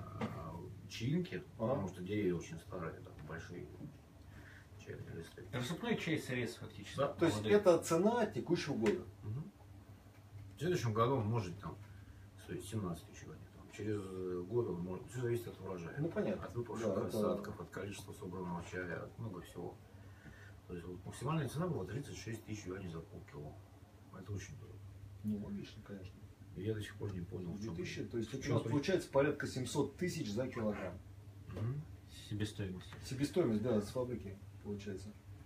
чаинки, потому что деревья очень старые, там, большие чайные листы. Рассыпной чай срез фактически. Да, То есть Молодой. это цена текущего года. Мгм. В следующем году он может там стоить 17 тысяч юаней. Через год он может. Все зависит от урожая. Ну, понятно. От выпавших Да, это- осадков, от количества собранного чая, от много всего. То есть вот максимальная цена была 36 тысяч юаней за полкило. Это очень дорого. Ну, логично, конечно. И я до сих пор не понял, в чем 2000, то есть в это у чем нас причина. получается порядка 700 тысяч за килограмм. Мгм. Себестоимость. Себестоимость, да, с фабрики получается.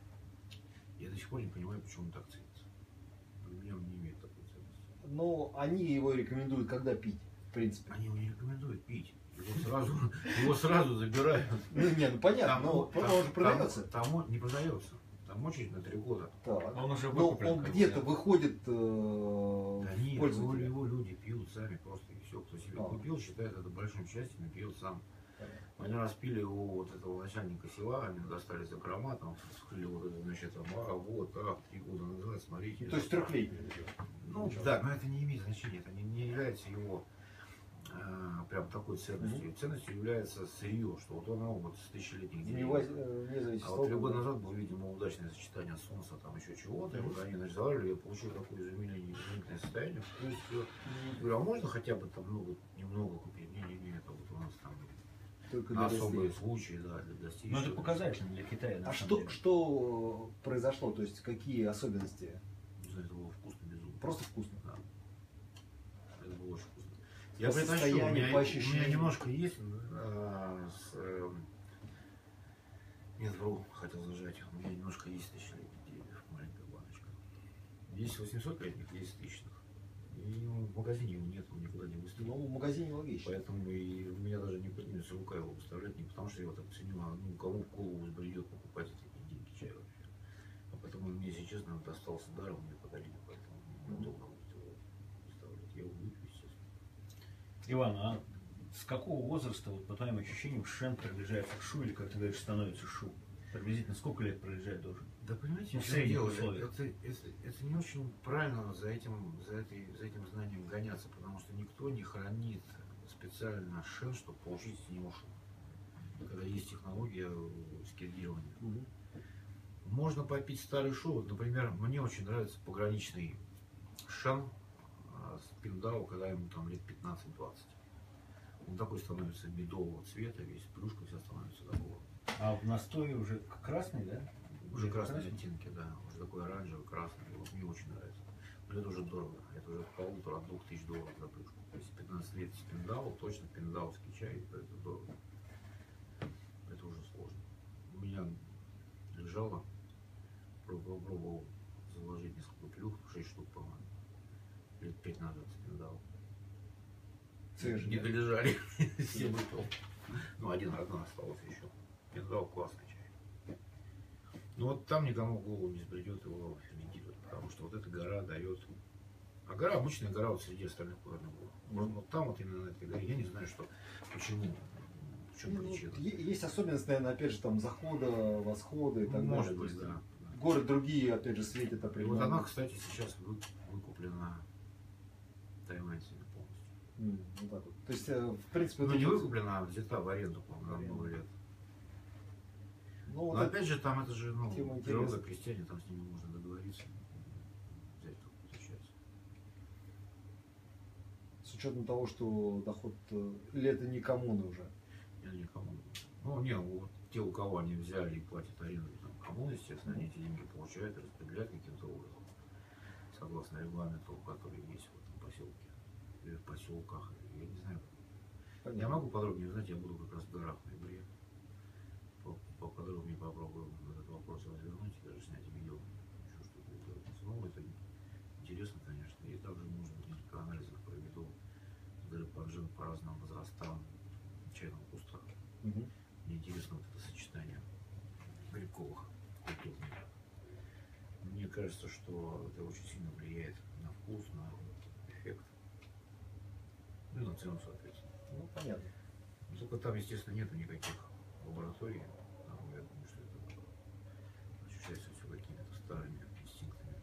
Я до сих пор не понимаю, почему он так ценится. Для меня он не имеет такой ценности. Но они его рекомендуют когда пить, в принципе. Они его не рекомендуют пить. Его сразу забирают. Ну, не, ну понятно, но он же продается. Там не продается. Там очередь на 3 года. Так. Он уже Но выкуплен. он как бы, где-то да. выходит Да нет, пользователя. его люди пьют сами просто и все. Кто себе А. купил, считает это большим счастьем и пьет сам. Понятно. Они распили у вот этого начальника села, они достали закрома, там вскрыли вот это, значит, там, вот, 3 года назад, смотрите. То есть трехлетний. Ну да, но это не имеет значения, это не является его прям такой ценностью. Ценностью является сырье, что вот оно вот с тысячелетних Не деревьев. зависит А вот 3 года назад было, видимо, удачное сочетание солнца, там еще чего-то, и вот они нарисовали, я получил такое изумительное состояние. То есть, я говорю, а можно хотя бы там немного купить? Не, это вот у нас там только на для особые гостей. случаи, да, для гостей. Ну, это показательно для Китая. на А самом деле. что произошло? То есть какие особенности? Не знаю, это было вкусно безумно. Просто вкусно. Да. Это было очень вкусно. По Я предпочту, у состоянию, по меня ощущениям. немножко есть нет, вру, хотел зажать. У меня немножко есть тысячелетних деревьев, маленькая баночка. Есть 800-летних, есть тысячных. И в магазине его нет, он никуда не выставлен. Ну, в магазине логично. Поэтому и у меня даже не поднимется рука его выставлять, не потому что я его так ценю, а ну, кому в голову взбредет покупать эти деньги чай вообще. А потому мне, если честно, он достался даром, мне подарили, поэтому неудобно будет его выставлять. Я его выпью, естественно. Иван, а с какого возраста, вот, по твоим ощущениям, шен приближается к шу, или, как ты говоришь, становится шу? Приблизительно сколько лет пролежать должен? Да понимаете, Ну, в в чем средних дело? условиях. Это не очень правильно за этим знанием гоняться, потому что никто не хранит специально шен, чтобы получить из него шу. Когда есть технология скирдирования. Мгм. Можно попить старый шу. Вот, например, мне очень нравится пограничный шен с пиндао, когда ему там лет 15-20. Он такой становится медового цвета, весь плюшка вся становится такого. А в настое уже красный, да? Уже Или красные красный? оттенки, да. Уже такой оранжевый, красный. Вот мне очень нравится. Но это уже дорого. Это уже от 1500-2000 долларов за плюшку. То есть 15 лет с пиндау, точно пиндауский чай, это дорого. Это уже сложно. У меня лежало, пробовал заложить несколько плюх, 6 штук, по-моему. Лет 5 назад с пиндау. С Свежий, не да? долежали. Все выпил. Ну, один родной остался еще. Пиндал классный чай. Ну вот там никому в голову не сбредет его ферментировать, потому что вот эта гора дает. А гора, обычная гора вот среди остальных пуэрных гор. Вот там вот именно на этой горе, я не знаю, что, почему, в чем причина. Есть особенность, наверное, опять же, там захода, восхода и так далее. Может То быть, есть да. горы другие, опять же, светят И вот определенно. она, кстати, сейчас выкуплена тайваньцами полностью. Вот так вот. То есть, в принципе, Ну, вот не эти- выкуплена, а взята в аренду, по-моему, на много лет. ну, Но вот это- опять же, там это же, ну, тема природа, интересная. крестьяне, там с ними можно договориться, взять какую-то часть. с учетом того, что доход или это не коммуны уже. Я никому. Ну, не, вот те, у кого они взяли и платят аренду, там, кому, естественно, они эти деньги получают и распределяют каким-то образом, согласно регламенту, который есть в этом поселке, или в поселках, я не знаю. Я могу подробнее узнать, я буду как раз в горах в ноябре. Поподробнее попробую этот вопрос развернуть и даже снять видео, еще что-то сделать. Ну, это интересно, конечно, и также, может быть, несколько анализов проведу Дарыпанжин по разным возрастам чайного куста. Мгм. Мне интересно вот это сочетание грибковых культур. Мне кажется, что это очень сильно влияет на вкус, на эффект. Ну и на цену, соответственно. Ну, понятно. Только там, естественно, нету никаких лабораторий. Там, я думаю, что это ощущается все какими-то старыми инстинктами.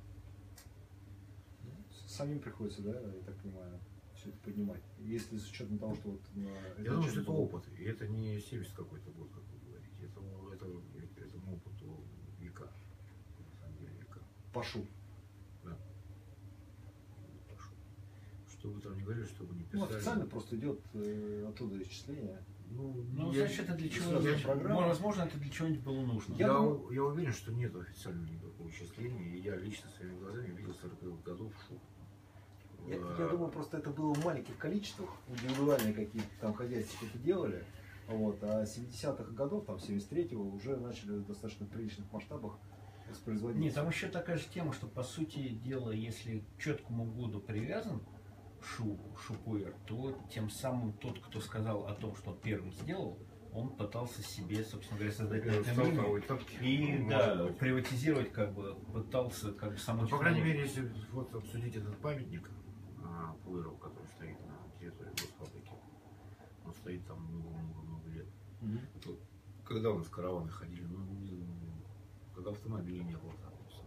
Самим приходится, да, я так понимаю, все это поднимать. Если с учетом того, что вот Я думаю, что это опыт. И это не 70 какой-то год, как вы говорите. Этому опыту века. На самом деле века. Пашу. Да. Прошу. Что вы там не говорили, что вы не Ну, писали. официально просто идет оттуда исчисление. Ну, я- значит, это для чего? государственная программа. Возможно, это для чего-нибудь было нужно. Я Я, думаю- я уверен, что нет официального никакого исчисления. И я лично своими глазами видел 40-х годов шуб. Я думаю, просто это было в маленьких количествах, индивидуальные какие-то там хозяйства это делали. Вот, а 70-х годов, там 73-го, уже начали в достаточно приличных масштабах воспроизводить. Нет, там еще такая же тема, что по сути дела, если к четкому году привязан шупуэр, то тем самым тот, кто сказал о том, что он первым сделал, он пытался себе, собственно говоря, создать на этом имя. И Ну, да, может быть. приватизировать как бы, пытался как бы саму Ну, по крайней технологию. мере, если вот обсудить этот памятник Пуэру, который стоит на территории госфабрики, он стоит там много-много лет. Мгм. Вот, когда у нас караваны ходили, когда автомобилей не было, соответственно.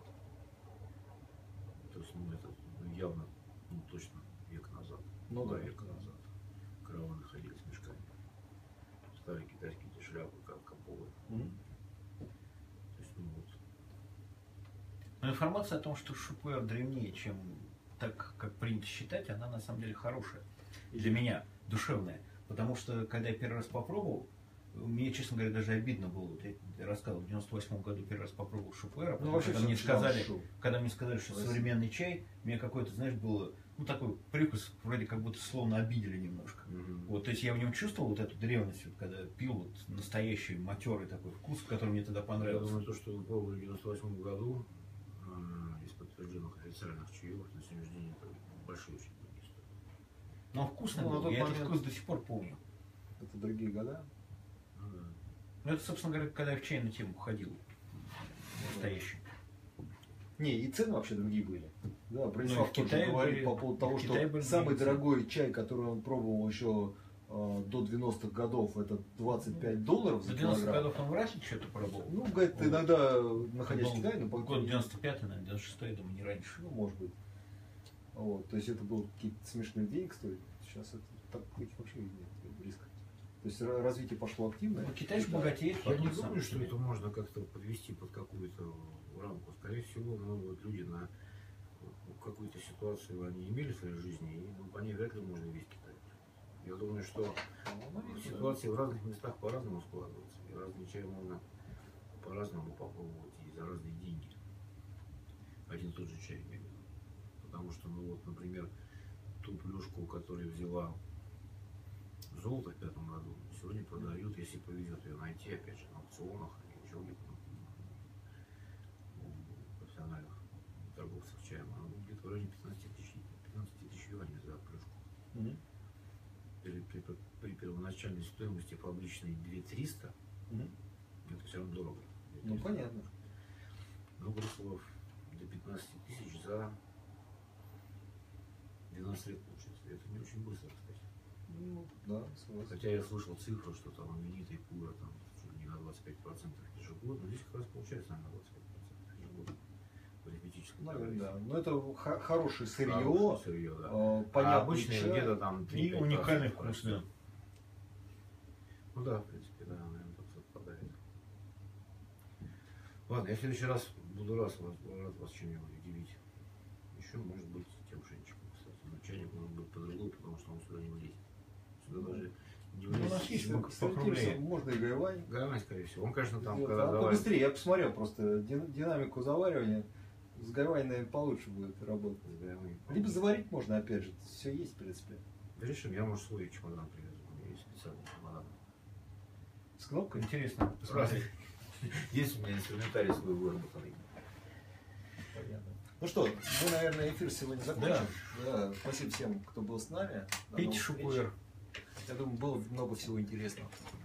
То есть, это явно, точно век назад. Ну да. Века назад. Караваны ходили с мешками. Старые китайские эти шляпы, как каповые. Мгм. То есть, вот. Но информация о том, что шупуэр древнее, чем так, как принято считать, она на самом деле хорошая. И для меня душевная. Потому что, когда я первый раз попробовал, мне, честно говоря, даже обидно было. Вот я рассказывал, в 98 году первый раз попробовал шупуэра, Ну, потому вообще, что мне всё сказали, шоу. когда мне сказали, что Россия. современный чай, мне какой-то, знаешь, было, ну, такой привкус, вроде как будто словно обидели немножко. Вот, то есть я в нем чувствовал вот эту древность, вот, когда пил вот настоящий матерый такой вкус, который мне тогда Я понравился. думаю, то, что вы пробовали в 98 году из подтвержденных официальных чаев, на сегодняшний день это большие очень деньги стоят. Но вкусный Ну, на был, тот я этот момент- вкус до сих пор помню. Это другие года. Ну да. Ну, это, собственно говоря, когда я в чайную тему ходил. Настоящий. Не, и цены вообще другие были. Да, Бронислав Ну, и в Китае тоже говорит были- по поводу того, в что Китае были самый другие цены. дорогой чай, который он пробовал еще до 90-х годов, это $25 за За 90 килограмм. годов он в России что-то пробовал. Ну, говорит, Вот. иногда находясь в Был Китае, но по- год 95-й, наверное, 96-й, я думаю, не раньше. Ну, может быть. Вот, то есть это было какие-то смешные деньги стоит. Сейчас это таких вообще нет, близко. То есть развитие пошло активное. Ну, Китай же Да. богатеет. Я не на самом думаю, что деле. это можно как-то подвести под какую-то рамку. Скорее всего, вот люди на какую-то ситуацию они имели в своей жизни, и по ней вряд ли можно весь Китай. Я думаю, что ситуации в разных местах по-разному складываются. И разный чай можно по-разному попробовать и за разные деньги. Один и тот же чай, я имею в виду. Потому что, ну вот, например, ту плюшку, которую взяла золото в 5 году, сегодня продают, если повезет ее найти, опять же, на аукционах или еще где-то, у профессиональных торговцев чаем, она будет где-то в районе 15 тысяч юаней за плюшку. Мгм. при первоначальной стоимости фабричной 2300, Мгм. это все равно дорого. Ну, понятно. Ну, выросло до 15 тысяч за 12 лет, получается. Это не очень быстро, кстати. Ну, да, согласен. Хотя я слышал цифру, что там Амелита и Пура там чуть ли не на 25% ежегодно. Здесь как раз получается, наверное, 25% ежегодно. В арифметическом Наверное, да. прогрессе. Но это хорошее сырье, Хорошее сырье, да. А понятный обычные чай. где-то там И 3-5% уникальный вкус, растет. да. Ну да, в принципе, да, наверное, так совпадает. Ладно, я в следующий раз буду рад вас чем-нибудь удивить. Еще, может быть, тем шенчиком, кстати. Но чайник может быть по-другому, потому что он сюда не влезет. Сюда даже не Ну, у нас влезет. есть Сориентируйся, можно и гайвань. Гавань, скорее всего. Он, конечно, там, сделать. когда А то заварит- быстрее, я посмотрел просто динамику заваривания. С гайвань, наверное, получше будет работать. с Гаванью. Либо заварить можно, опять же, все есть, в принципе. Решим, я, может, свой чемодан привезу. У меня есть специальный чемодан. С кнопкой. Интересно посмотреть. Есть у меня инструментарий свой выработанный. Понятно. Ну что, мы, наверное, эфир сегодня закончим. Да, спасибо всем, кто был с нами. До Пейте новых встреч. шупуэр. Я думаю, было много всего интересного.